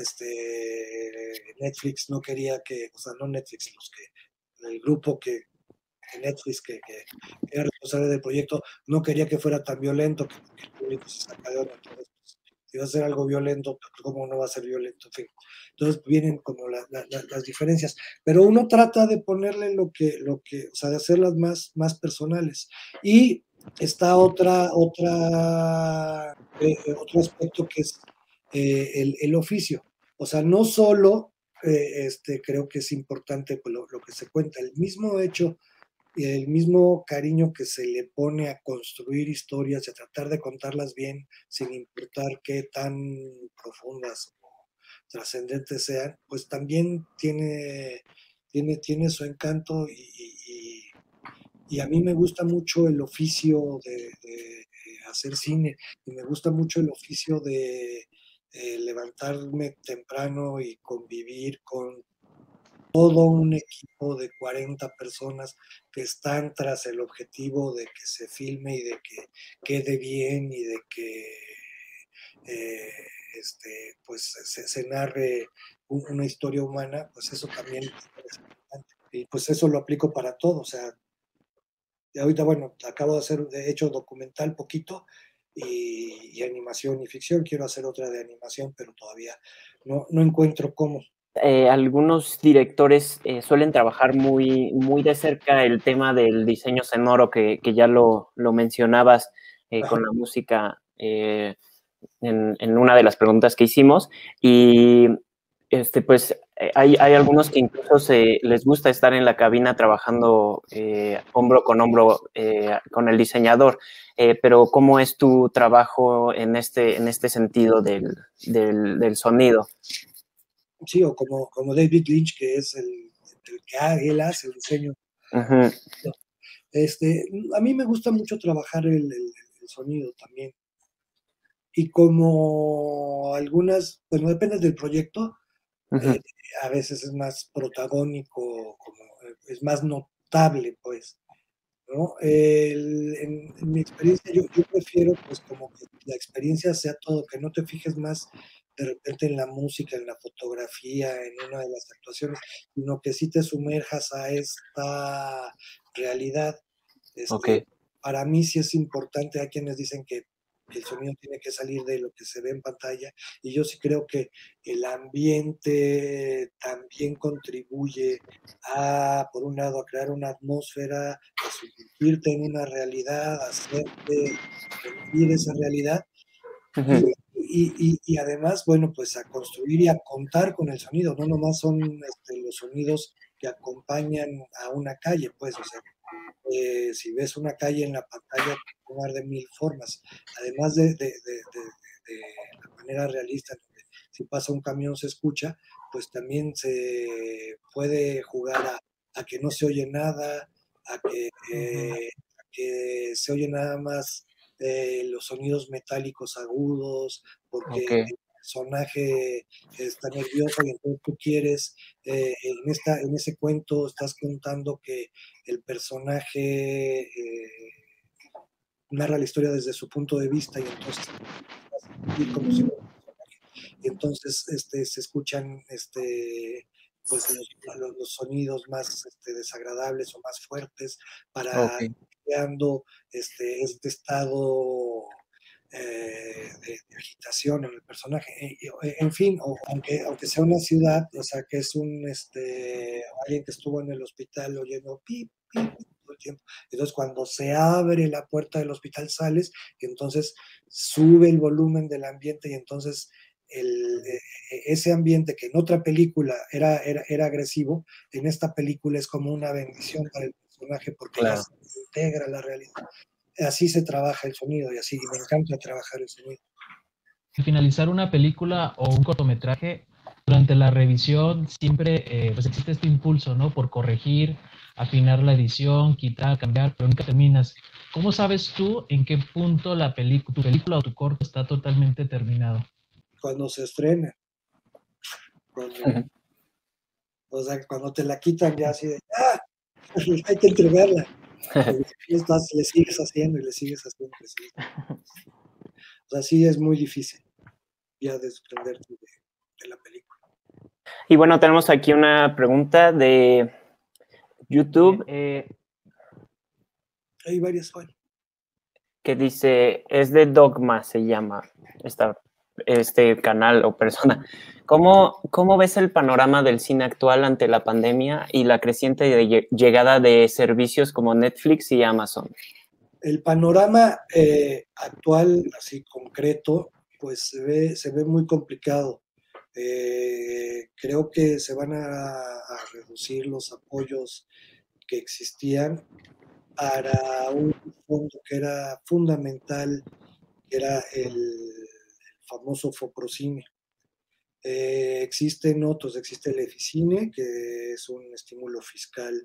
Netflix no quería o sea, no Netflix, el grupo de Netflix que era responsable del proyecto, no quería que fuera tan violento, que porque el público se saca de onda, entonces, pues, si va a ser algo violento, pues, ¿cómo no va a ser violento? En fin. Entonces vienen como las diferencias, pero uno trata de ponerle o sea, de hacerlas más personales. Y está otro aspecto que es el oficio. O sea, no solo creo que es importante pues, lo que se cuenta, el mismo hecho y el mismo cariño que se le pone a construir historias y a tratar de contarlas bien, sin importar qué tan profundas o trascendentes sean, pues también tiene su encanto y a mí me gusta mucho el oficio de hacer cine y me gusta mucho el oficio de levantarme temprano y convivir con todo un equipo de 40 personas que están tras el objetivo de que se filme y de que quede bien y de que eh, pues se narre una historia humana, pues eso también es importante. Y pues eso lo aplico para todo, o sea, Y ahorita, bueno, acabo de hacer, de hecho, documental poquito y animación y ficción. Quiero hacer otra de animación, pero todavía no encuentro cómo. Algunos directores suelen trabajar muy de cerca el tema del diseño sonoro, que ya lo mencionabas con la música en una de las preguntas que hicimos. Y pues hay algunos que incluso les gusta estar en la cabina trabajando hombro con hombro con el diseñador. Pero ¿cómo es tu trabajo en este sentido del sonido? Sí, o como David Lynch, que es el que él hace el diseño. Uh-huh. A mí me gusta mucho trabajar el sonido también. Y como algunas, pues no depende del proyecto, Uh-huh. a veces es más protagónico, como es más notable, pues, ¿no? En mi experiencia, yo prefiero, pues, como que la experiencia sea todo, que no te fijes más de repente en la música, en la fotografía, en una de las actuaciones, sino que sí te sumerjas a esta realidad. Okay. Para mí sí es importante, hay quienes dicen que el sonido tiene que salir de lo que se ve en pantalla, y yo sí creo que el ambiente también contribuye por un lado, a crear una atmósfera, a sumergirte en una realidad, a hacerte sentir esa realidad, Uh-huh. y además, bueno, pues a construir y a contar con el sonido, no nomás son los sonidos que acompañan a una calle, pues, o sea, si ves una calle en la pantalla, puede tomar de mil formas, además de la manera realista, donde si pasa un camión se escucha, pues también se puede jugar a que no se oye nada, a que se oye nada más los sonidos metálicos agudos, porque Okay. el personaje está nervioso y entonces tú quieres, en ese cuento estás contando que el personaje narra la historia desde su punto de vista y entonces como si fuera un personaje. Y entonces se escuchan pues los sonidos más desagradables o más fuertes para Okay. creando este estado de agitación en el personaje. En fin, aunque sea una ciudad, o sea, que es alguien que estuvo en el hospital oyendo pip, pip, pip todo el tiempo. Entonces, cuando se abre la puerta del hospital, sales, y entonces sube el volumen del ambiente, y entonces ese ambiente que en otra película era agresivo, en esta película es como una bendición para el personaje porque ya Claro. se integra la realidad. Así se trabaja el sonido y así, y me encanta trabajar el sonido. Al finalizar una película o un cortometraje, durante la revisión siempre pues existe este impulso, ¿no? Por corregir, afinar la edición, quitar, cambiar, pero nunca terminas. ¿Cómo sabes tú en qué punto tu película o tu corto está totalmente terminado? Cuando se estrena, cuando, o sea, cuando te la quitan ya así de, hay que entregarla. Le sigues haciendo y le sigues haciendo. Le sigues haciendo. O sea, sí es muy difícil ya desprenderte de la película. Y bueno, tenemos aquí una pregunta de YouTube Hay varias, bueno. que dice, es de Dogma, se llama este canal o persona. ¿Cómo ves el panorama del cine actual ante la pandemia y la creciente llegada de servicios como Netflix y Amazon? El panorama actual, así concreto, pues se ve muy complicado. Creo que se van a reducir los apoyos que existían para un fondo que era fundamental, que era el famoso Foprocine. Existen otros, existe el Eficine, que es un estímulo fiscal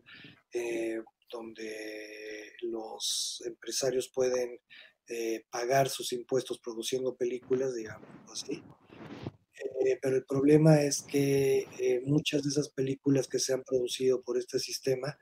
donde los empresarios pueden pagar sus impuestos produciendo películas, digamos así. Pero el problema es que muchas de esas películas que se han producido por este sistema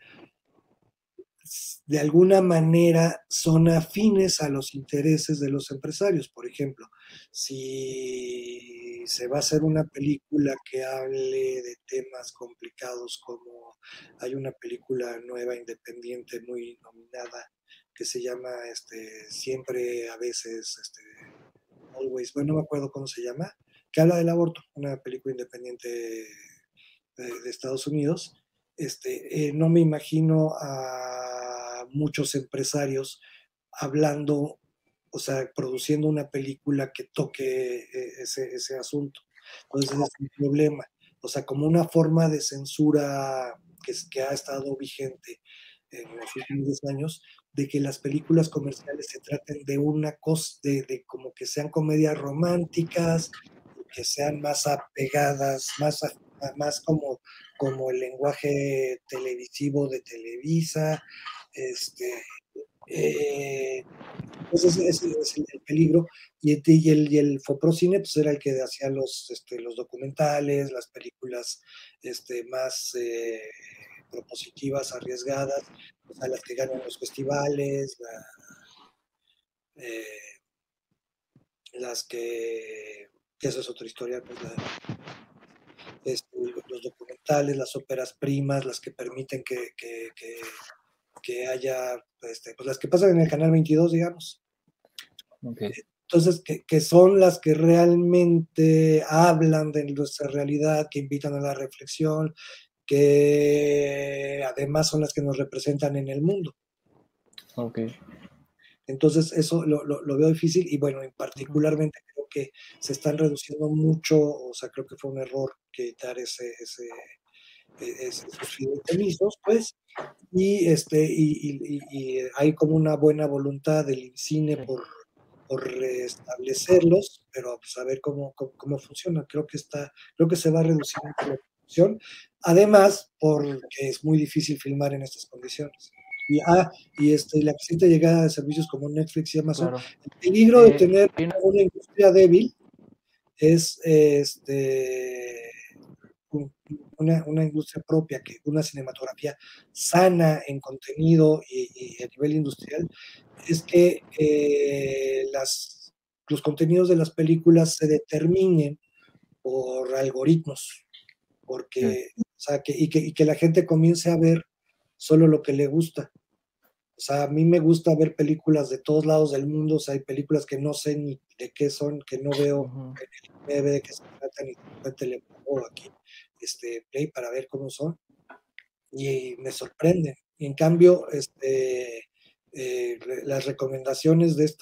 de alguna manera son afines a los intereses de los empresarios. Por ejemplo, si se va a hacer una película que hable de temas complicados, como hay una película nueva, independiente, muy nominada, que se llama Siempre, a veces, Always, bueno, no me acuerdo cómo se llama, que habla del aborto, una película independiente de Estados Unidos. No me imagino a muchos empresarios hablando, o sea, produciendo una película que toque ese asunto. Entonces ese es un problema. O sea, como una forma de censura que ha estado vigente en los últimos 10 años, de que las películas comerciales se traten de una cosa, de como que sean comedias románticas, que sean más apegadas, más como el lenguaje televisivo de Televisa. Entonces ese es el peligro. Y el Foprocine pues era el que hacía los documentales, las películas más propositivas, arriesgadas, o sea, las que ganan los festivales, eh, las que eso es otra historia, pues los documentales, las óperas primas, las que permiten que haya, pues las que pasan en el canal 22, digamos. Okay. Entonces, que son las que realmente hablan de nuestra realidad, que invitan a la reflexión, que además son las que nos representan en el mundo. Okay. Entonces, eso lo veo difícil y bueno, particularmente creo que se están reduciendo mucho, o sea, creo que fue un error quitar esos fideicomisos, pues, y hay como una buena voluntad del cine por restablecerlos, pero pues a ver cómo funciona. Creo que se va a reducir mucho la producción, además porque es muy difícil filmar en estas condiciones. Y la creciente llegada de servicios como Netflix y Amazon, Claro. el peligro de tener una industria débil es una industria propia, una cinematografía sana en contenido y a nivel industrial, es que los contenidos de las películas se determinen por algoritmos, porque, o sea, que la gente comience a ver solo lo que le gusta. O sea, a mí me gusta ver películas de todos lados del mundo, o sea, hay películas que no sé ni de qué son, que no veo en el IMDb de qué se tratan, y de repente le pongo aquí play para ver cómo son, y me sorprenden. Y en cambio, las recomendaciones de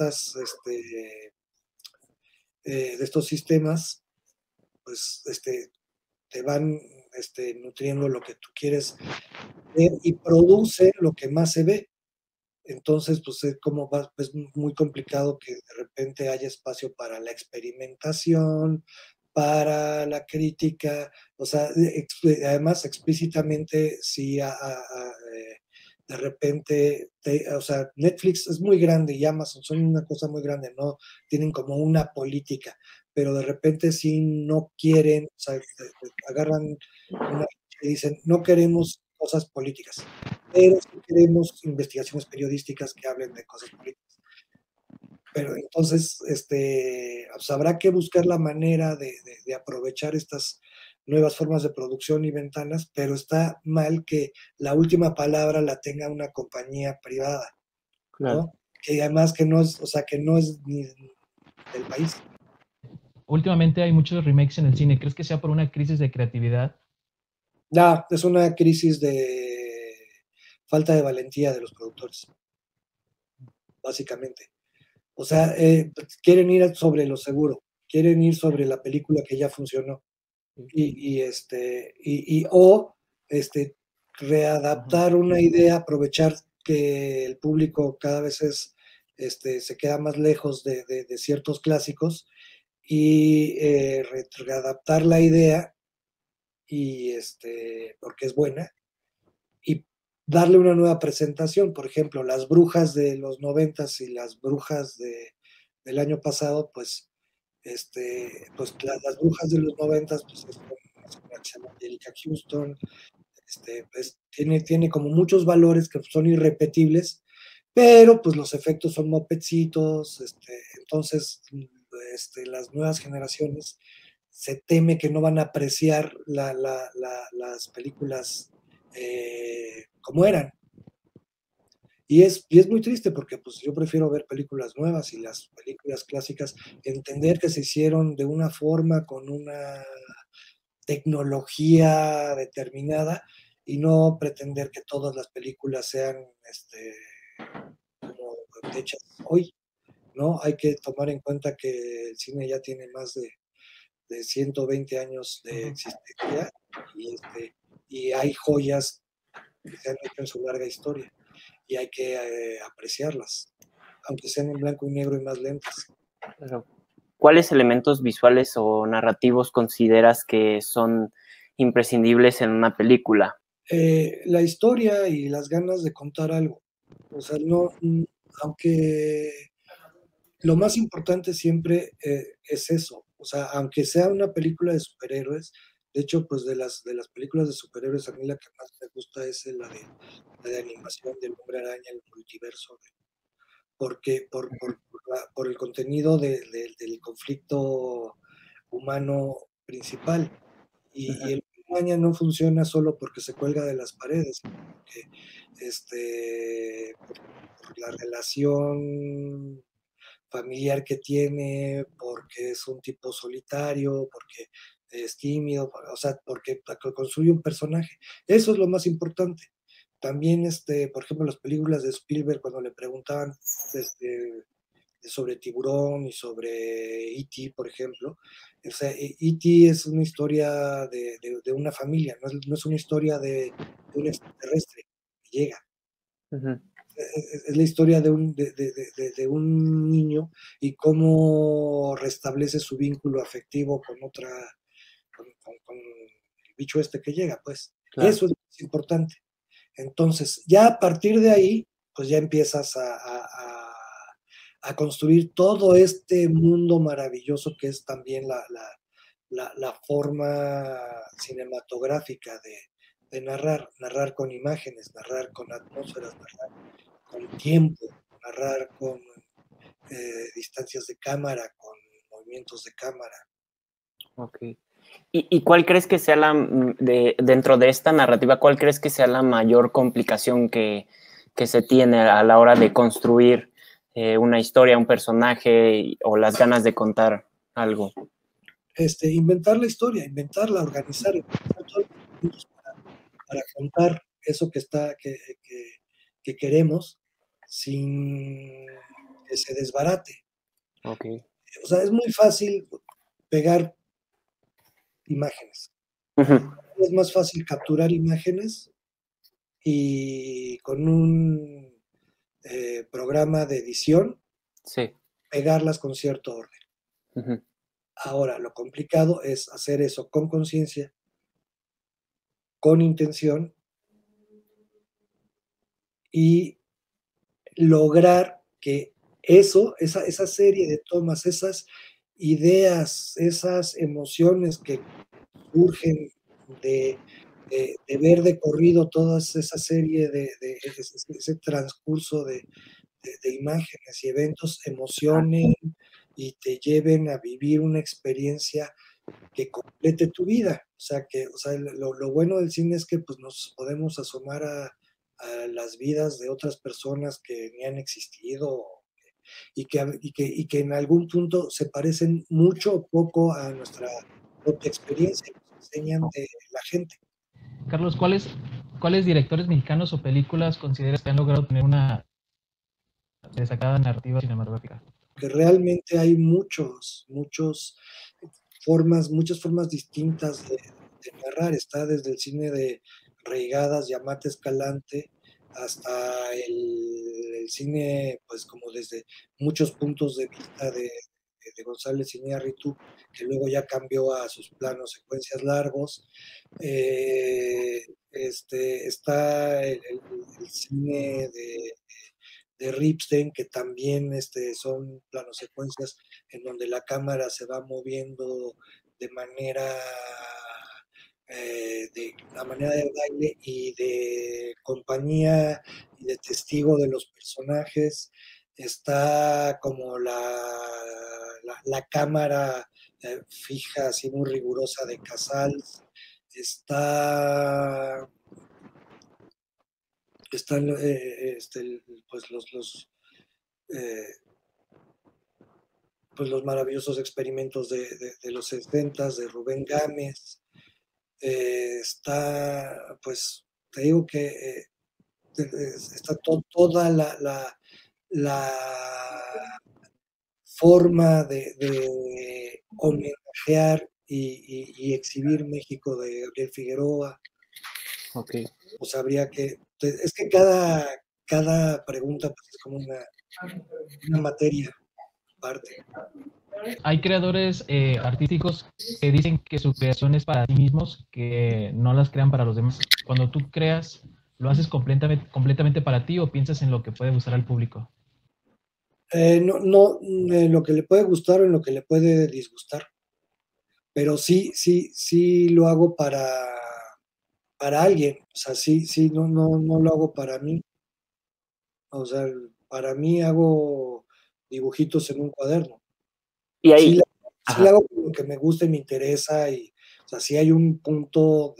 de estos sistemas, pues te van nutriendo lo que tú quieres ver y produce lo que más se ve. Entonces, pues es muy complicado que de repente haya espacio para la experimentación, para la crítica, o sea, además explícitamente, si de repente, o sea, Netflix es muy grande y Amazon son una cosa muy grande, ¿no? Tienen como una política, pero de repente si no quieren, o sea, agarran una y dicen, no queremos cosas políticas, pero sí queremos investigaciones periodísticas que hablen de cosas políticas. Pero entonces, pues habrá que buscar la manera de aprovechar estas nuevas formas de producción y ventanas, pero está mal que la última palabra la tenga una compañía privada, Claro. ¿no? Que además que no es, o sea, que no es ni del país. Últimamente hay muchos remakes en el cine. ¿Crees que sea por una crisis de creatividad? Ya, es una crisis de falta de valentía de los productores, básicamente. O sea, quieren ir sobre lo seguro, quieren ir sobre la película que ya funcionó. O readaptar una idea, aprovechar que el público cada vez se queda más lejos de ciertos clásicos, y readaptar la idea, y porque es buena, y darle una nueva presentación. Por ejemplo, las brujas de los 90 y las brujas del año pasado, pues las brujas de los 90, pues es una que se llama Angelica Houston, pues tiene como muchos valores que son irrepetibles, pero pues los efectos son mopedcitos, entonces las nuevas generaciones se teme que no van a apreciar las películas como eran. Y es muy triste porque pues, yo prefiero ver películas nuevas y las películas clásicas, entender que se hicieron de una forma, con una tecnología determinada, y no pretender que todas las películas sean como hechas hoy, ¿no? Hay que tomar en cuenta que el cine ya tiene más de 120 años de existencia, y hay joyas que se han hecho en su larga historia y hay que apreciarlas, aunque sean en blanco y negro y más lentas. Pero, ¿cuáles elementos visuales o narrativos consideras que son imprescindibles en una película? La historia y las ganas de contar algo. O sea, no, aunque lo más importante siempre es eso. O sea, aunque sea una película de superhéroes, de hecho, pues de las películas de superhéroes, a mí la que más me gusta es la de animación del Hombre Araña, el multiverso, porque por el contenido del conflicto humano principal. Y el Hombre Araña no funciona solo porque se cuelga de las paredes, porque por la relación familiar que tiene, porque es un tipo solitario, porque es tímido, o sea, porque construye un personaje. Eso es lo más importante. También, por ejemplo, las películas de Spielberg, cuando le preguntaban sobre Tiburón y sobre E.T., por ejemplo, o sea, E.T. es una historia de una familia, no es una historia de un extraterrestre que llega. Uh-huh. Es la historia de un niño y cómo restablece su vínculo afectivo con el bicho que llega, pues. Claro. Eso es importante. Entonces, ya a partir de ahí, pues ya empiezas a construir todo este mundo maravilloso que es también la forma cinematográfica de narrar con imágenes, narrar con atmósferas, narrar con tiempo, narrar con distancias de cámara, con movimientos de cámara. Ok. ¿Y cuál crees que sea dentro de esta narrativa, cuál crees que sea la mayor complicación que se tiene a la hora de construir una historia, un personaje o las ganas de contar algo? Inventar la historia, organizar todos los elementos para contar eso que queremos sin que se desbarate. Okay. O sea, es muy fácil pegar imágenes. Uh-huh. Es más fácil capturar imágenes y con un programa de edición Sí. pegarlas con cierto orden. Uh-huh. Ahora, lo complicado es hacer eso con conciencia, con intención y lograr que esa serie de tomas, esas ideas, esas emociones que surgen de ver de corrido toda esa serie ese transcurso de imágenes y eventos, emocionen y te lleven a vivir una experiencia que complete tu vida. O sea, lo bueno del cine es que pues, nos podemos asomar a las vidas de otras personas que ni han existido y que en algún punto se parecen mucho o poco a nuestra propia experiencia, nos enseñan de la gente. Carlos, ¿cuáles directores mexicanos o películas consideras que han logrado tener una destacada narrativa cinematográfica? Que realmente hay muchas formas distintas de narrar. Está desde el cine de Reigadas, Amate Escalante, hasta el cine, pues como desde muchos puntos de vista de González Iñárritu, que luego ya cambió a sus planos secuencias largos. Está el cine de Ripstein, que también son planos secuencias en donde la cámara se va moviendo de manera a manera de baile y de compañía y de testigo de los personajes. está como la cámara fija, así muy rigurosa de Casals, están pues eh, pues los maravillosos experimentos de los 70 de Rubén Gámez, pues te digo que está toda la forma de homenajear y exhibir México de Gabriel Figueroa. Ok. Pues habría que, es que cada pregunta pues, es como una materia aparte. Hay creadores artísticos que dicen que su creación es para sí mismos, que no las crean para los demás. Cuando tú creas, ¿lo haces completamente para ti o piensas en lo que puede gustar al público? No, en lo que le puede gustar o en lo que le puede disgustar, pero sí lo hago para alguien, o sea, sí, no lo hago para mí, o sea, para mí hago dibujitos en un cuaderno, Y sí, ahí, sí la ajá. hago con lo que me gusta y me interesa, y, o sea, sí hay un punto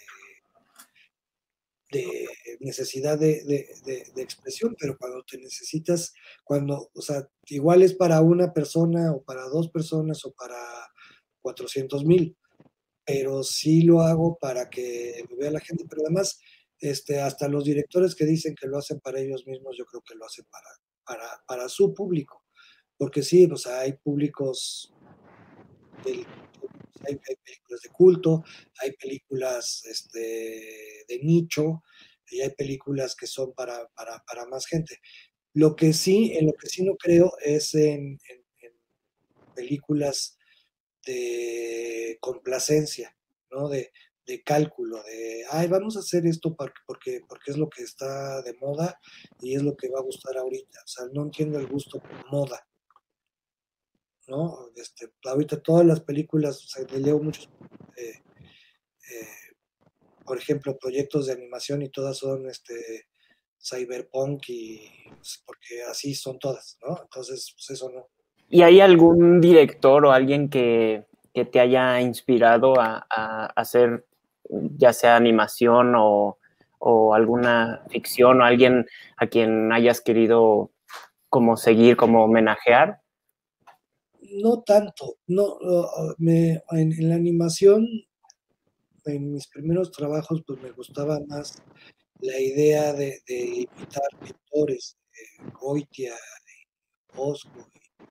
de necesidad de expresión, pero cuando te necesitas, o sea, igual es para una persona o para dos personas o para 400,000, pero sí lo hago para que lo vea la gente, pero además, hasta los directores que dicen que lo hacen para ellos mismos, yo creo que lo hacen para su público, porque sí, pues hay públicos del hay películas de culto, hay películas de nicho, y hay películas que son para más gente. En lo que sí no creo es en películas de complacencia, ¿no? De cálculo, ay, vamos a hacer esto porque es lo que está de moda y es lo que va a gustar ahorita. O sea, no entiendo el gusto por moda, ¿no? Ahorita todas las películas, o sea, leo muchos, eh, eh, por ejemplo, proyectos de animación y todas son cyberpunk y pues, porque así son todas, ¿no? Entonces, pues eso no. ¿Y hay algún director o alguien que te haya inspirado a hacer ya sea animación o alguna ficción o alguien a quien hayas querido como seguir, como homenajear? No tanto, no, en la animación, en mis primeros trabajos, pues me gustaba más la idea de imitar pintores, Goitia, Bosco,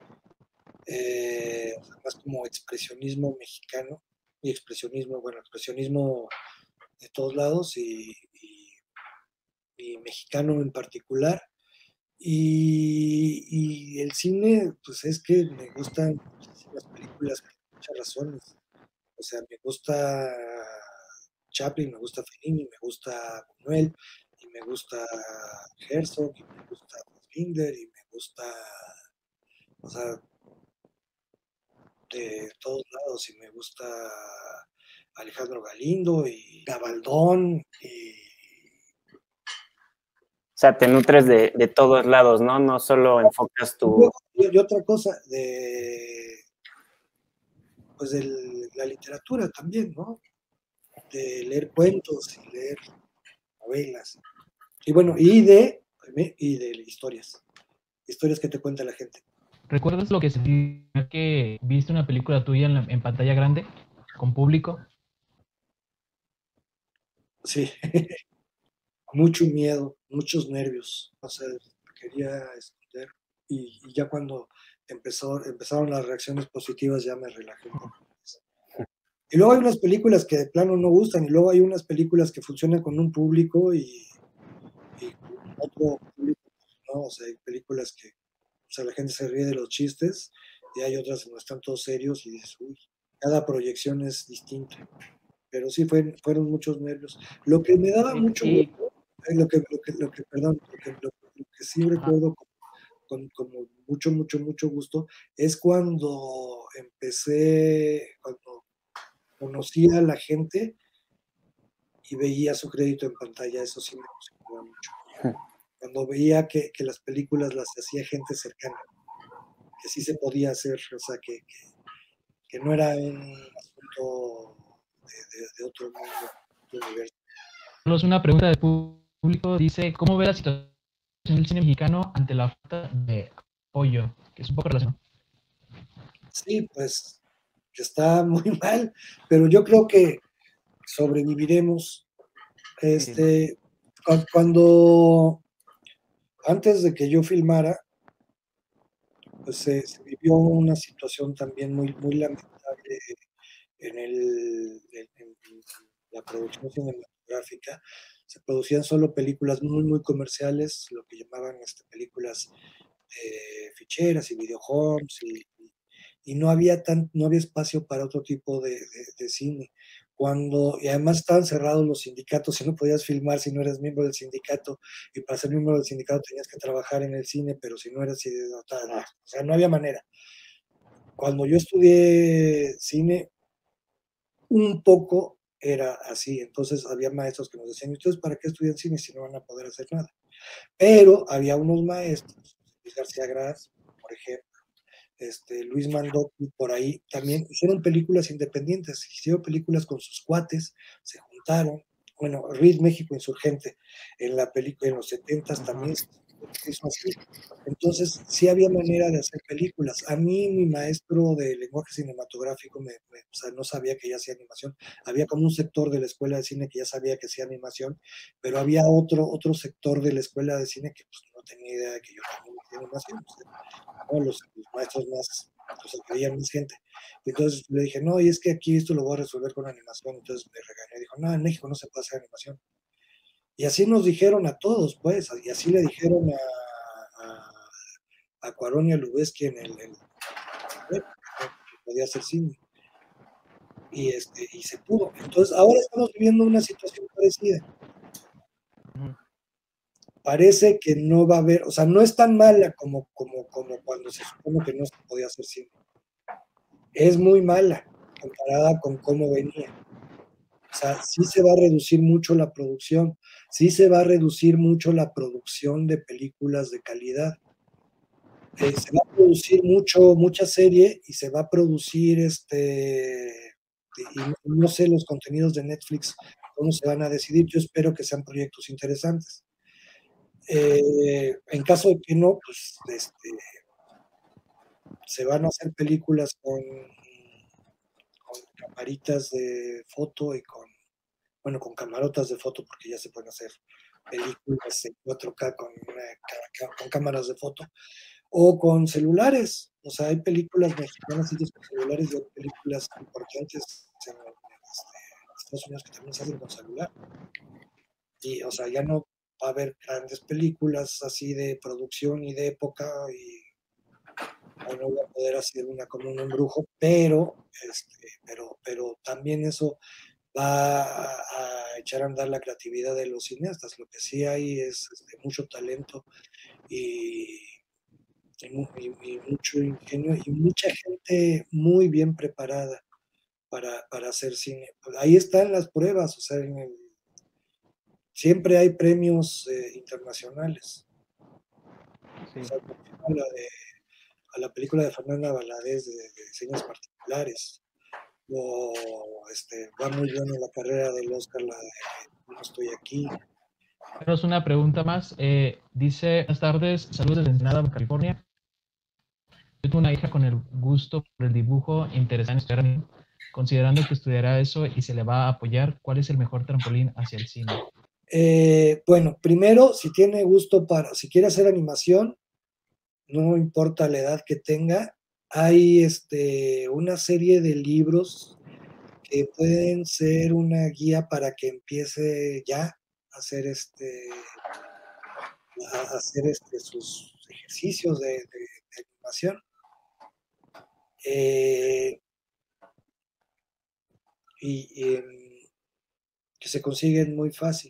o sea, más como expresionismo mexicano y expresionismo de todos lados y mexicano en particular. Y el cine, pues es que me gustan muchísimas películas por muchas razones. O sea, me gusta Chaplin, me gusta Fellini, me gusta Buñuel, y me gusta Herzog, y me gusta Fassbinder, y me gusta, o sea, de todos lados, y me gusta Alejandro Galindo, y Gabaldón, y O sea, te nutres de todos lados, ¿no? No solo enfocas tu... y otra cosa, pues de la literatura también, ¿no? De leer cuentos y leer novelas. Y bueno, y de historias que te cuenta la gente. ¿Recuerdas lo que sentí que viste una película tuya en pantalla grande, con público? Sí, mucho miedo, muchos nervios, o sea, quería esconder y ya cuando empezaron las reacciones positivas ya me relajé un poco. Y luego hay unas películas que de plano no gustan y luego hay unas películas que funcionan con un público y con otro público, ¿no? O sea, hay películas que, o sea, la gente se ríe de los chistes y hay otras que no están todos serios y dices, uy, cada proyección es distinta. Pero sí fueron muchos nervios. Lo que me daba mucho Y, gusto, perdón, lo que sí Ajá. recuerdo con mucho gusto, es cuando conocía a la gente y veía su crédito en pantalla, eso sí me emocionaba mucho. cuando veía que las películas las hacía gente cercana, que sí se podía hacer, o sea, que no era un asunto de otro mundo, de otro universo. Carlos, una pregunta del público dice, ¿cómo ve la situación del cine mexicano ante la falta de apoyo? Que es un poco relacionado. Sí, pues que está muy mal, pero yo creo que sobreviviremos. Cuando antes de que yo filmara, pues se vivió una situación también muy lamentable en la producción cinematográfica. Se producían solo películas muy comerciales, lo que llamaban películas ficheras y videohomes, y no había espacio para otro tipo de cine. Y además estaban cerrados los sindicatos y no podías filmar si no eras miembro del sindicato, y para ser miembro del sindicato tenías que trabajar en el cine, pero si no eras, o sea, no había manera. Cuando yo estudié cine, un poco era así, entonces había maestros que nos decían, ¿ustedes para qué estudian cine si no van a poder hacer nada? Pero había unos maestros, Luis García Gras, por ejemplo, Luis Mandoki, por ahí, también hicieron películas independientes, hicieron películas con sus cuates, se juntaron. Bueno, Ruiz México Insurgente, en la película en los 70s también se hizo así. Entonces, sí había manera de hacer películas. A mí, mi maestro de lenguaje cinematográfico, o sea, no sabía que ya hacía animación. Había como un sector de la escuela de cine que ya sabía que hacía animación, pero había otro sector de la escuela de cine que pues, no tenía idea de que yo también hacía animación. O sea, ¿no? Los maestros más, o sea, que veían más gente. Y entonces le dije, no, y es que aquí esto lo voy a resolver con animación. Entonces me regañó y dijo, no, en México no se puede hacer animación. Y así nos dijeron a todos, pues, y así le dijeron a Cuarón y a Lubeski que podía hacer cine. Y se pudo. Entonces, ahora estamos viviendo una situación parecida. Parece que no va a haber, o sea, no es tan mala como cuando se supone que no se podía hacer cine. Es muy mala comparada con cómo venía. O sea, sí se va a reducir mucho la producción, sí se va a reducir mucho la producción de películas de calidad. Se va a producir mucha serie y se va a producir y no sé los contenidos de Netflix cómo se van a decidir. Yo espero que sean proyectos interesantes. En caso de que no, pues se van a hacer películas con camaritas de foto y con camarotas de foto, porque ya se pueden hacer películas en 4K con cámaras de foto, o con celulares. O sea, hay películas mexicanas hechas con celulares y hay películas importantes en Estados Unidos que también se hacen con celular. Y, o sea, ya no va a haber grandes películas así de producción y de época, y no voy a poder hacer una como un embrujo, pero también eso va a echar a andar la creatividad de los cineastas. Lo que sí hay es mucho talento y mucho ingenio y mucha gente muy bien preparada para hacer cine. Ahí están las pruebas, o sea, siempre hay premios internacionales. Sí. O sea, a la película de Fernanda Valadez de Diseños Particulares, o va muy bien en la carrera del Oscar la de No estoy aquí. Tenemos una pregunta más. Dice, buenas tardes, saludos desde Ensenada, California. Yo tengo una hija con el gusto por el dibujo, interesada en estudiar anime. Considerando que estudiará eso y se le va a apoyar, ¿cuál es el mejor trampolín hacia el cine? Bueno, primero, si tiene gusto si quiere hacer animación, no importa la edad que tenga, hay una serie de libros que pueden ser una guía para que empiece ya a hacer sus ejercicios de animación. Que se consiguen muy fácil.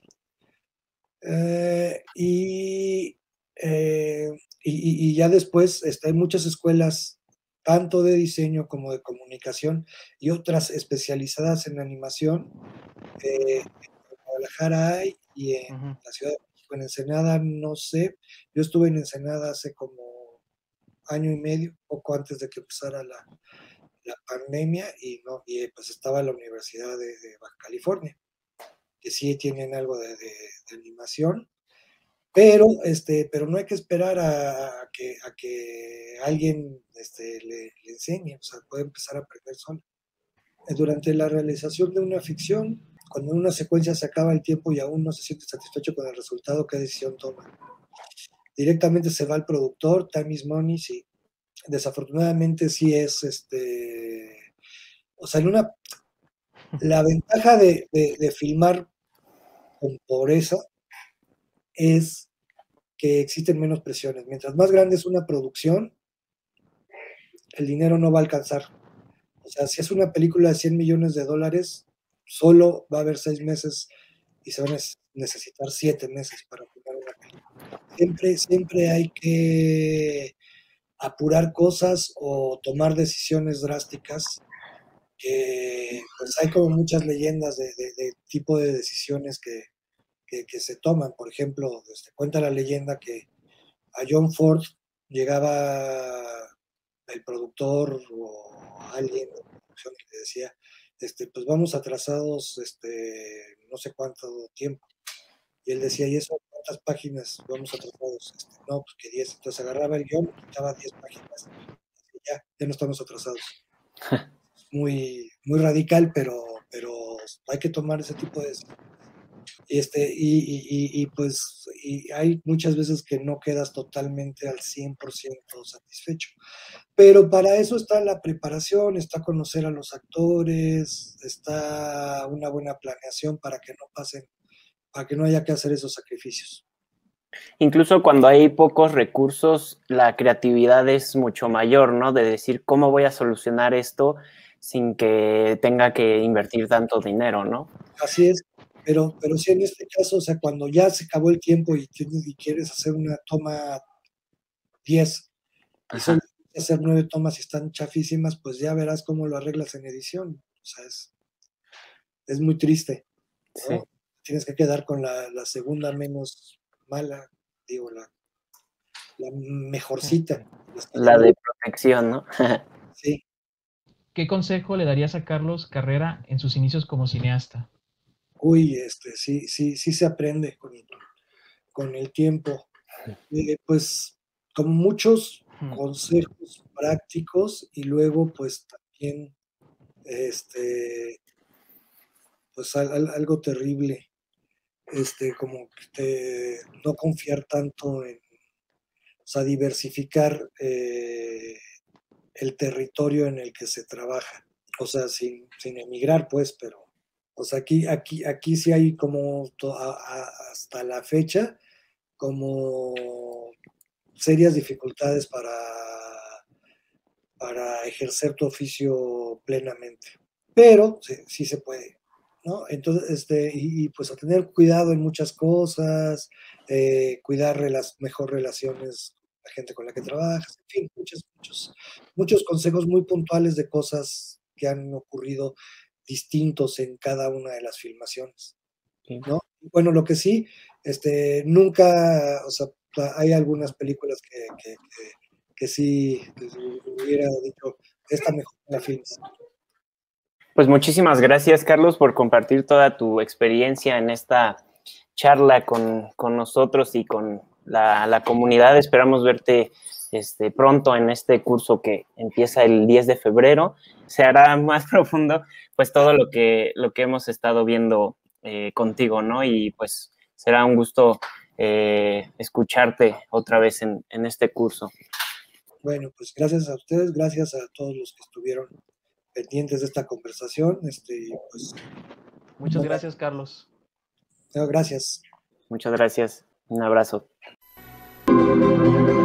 Y ya después hay muchas escuelas, tanto de diseño como de comunicación, y otras especializadas en animación. En Guadalajara hay, y en la Ciudad de México México. En Ensenada no sé, yo estuve en Ensenada hace como año y medio, poco antes de que empezara la pandemia, y no, y pues estaba la Universidad de Baja California, que sí tienen algo de animación, pero no hay que esperar a que alguien le enseñe, o sea, puede empezar a aprender solo. Durante la realización de una ficción, cuando en una secuencia se acaba el tiempo y aún no se siente satisfecho con el resultado, ¿qué decisión toma? Directamente se va al productor, time is money, sí. Desafortunadamente sí es, o sea, la ventaja de filmar con pobreza es que existen menos presiones. Mientras más grande es una producción, el dinero no va a alcanzar. O sea, si es una película de $100 millones, solo va a haber 6 meses y se van a necesitar 7 meses para filmar una película. Siempre hay que apurar cosas o tomar decisiones drásticas, que pues hay como muchas leyendas de tipo de decisiones que se toman. Por ejemplo, cuenta la leyenda que a John Ford llegaba el productor o alguien de producción que le decía, pues vamos atrasados no sé cuánto tiempo. Y él decía, ¿y eso cuántas páginas vamos atrasados? No, pues que 10. Entonces agarraba el guión, quitaba 10 páginas y ya no estamos atrasados. Muy, muy radical, pero hay que tomar ese tipo de decisiones. Pues hay muchas veces que no quedas totalmente al 100% satisfecho. Pero para eso está la preparación, está conocer a los actores, está una buena planeación para que no pasen, para que no haya que hacer esos sacrificios. Incluso cuando hay pocos recursos, la creatividad es mucho mayor, ¿no? De decir, ¿cómo voy a solucionar esto sin que tenga que invertir tanto dinero, ¿no? Así es, pero sí en este caso, o sea, cuando ya se acabó el tiempo y quieres hacer una toma 10 y solo quieres hacer 9 tomas y están chafísimas, pues ya verás cómo lo arreglas en edición. O sea, es muy triste, ¿no? Sí. Tienes que quedar con la segunda menos mala, digo, la mejorcita. La de protección, ¿no? Sí. ¿Qué consejo le darías a Carlos Carrera en sus inicios como cineasta? Uy, sí se aprende con el tiempo. Pues, con muchos consejos prácticos, y luego, pues, también, pues, algo terrible, como que no confiar tanto en, o sea, diversificar el territorio en el que se trabaja. O sea, sin emigrar, pues, pero, o sea, aquí sí hay como hasta la fecha, como serias dificultades para ejercer tu oficio plenamente. Pero sí se puede, ¿no? Entonces, pues a tener cuidado en muchas cosas, cuidar mejor relaciones con la gente con la que trabajas, en fin, muchos consejos muy puntuales de cosas que han ocurrido distintos en cada una de las filmaciones, ¿no? Bueno, lo que sí, nunca, o sea, hay algunas películas que sí hubiera dicho, esta mejor la filmes. Pues muchísimas gracias, Carlos, por compartir toda tu experiencia en esta charla con nosotros y con la comunidad. Esperamos verte pronto en este curso que empieza el 10 de febrero. Se hará más profundo, pues, todo lo que hemos estado viendo contigo, ¿no? Y pues será un gusto escucharte otra vez en este curso. Bueno, pues gracias a ustedes, gracias a todos los que estuvieron pendientes de esta conversación. Pues, muchas gracias, Carlos. Gracias. Muchas gracias. Un abrazo.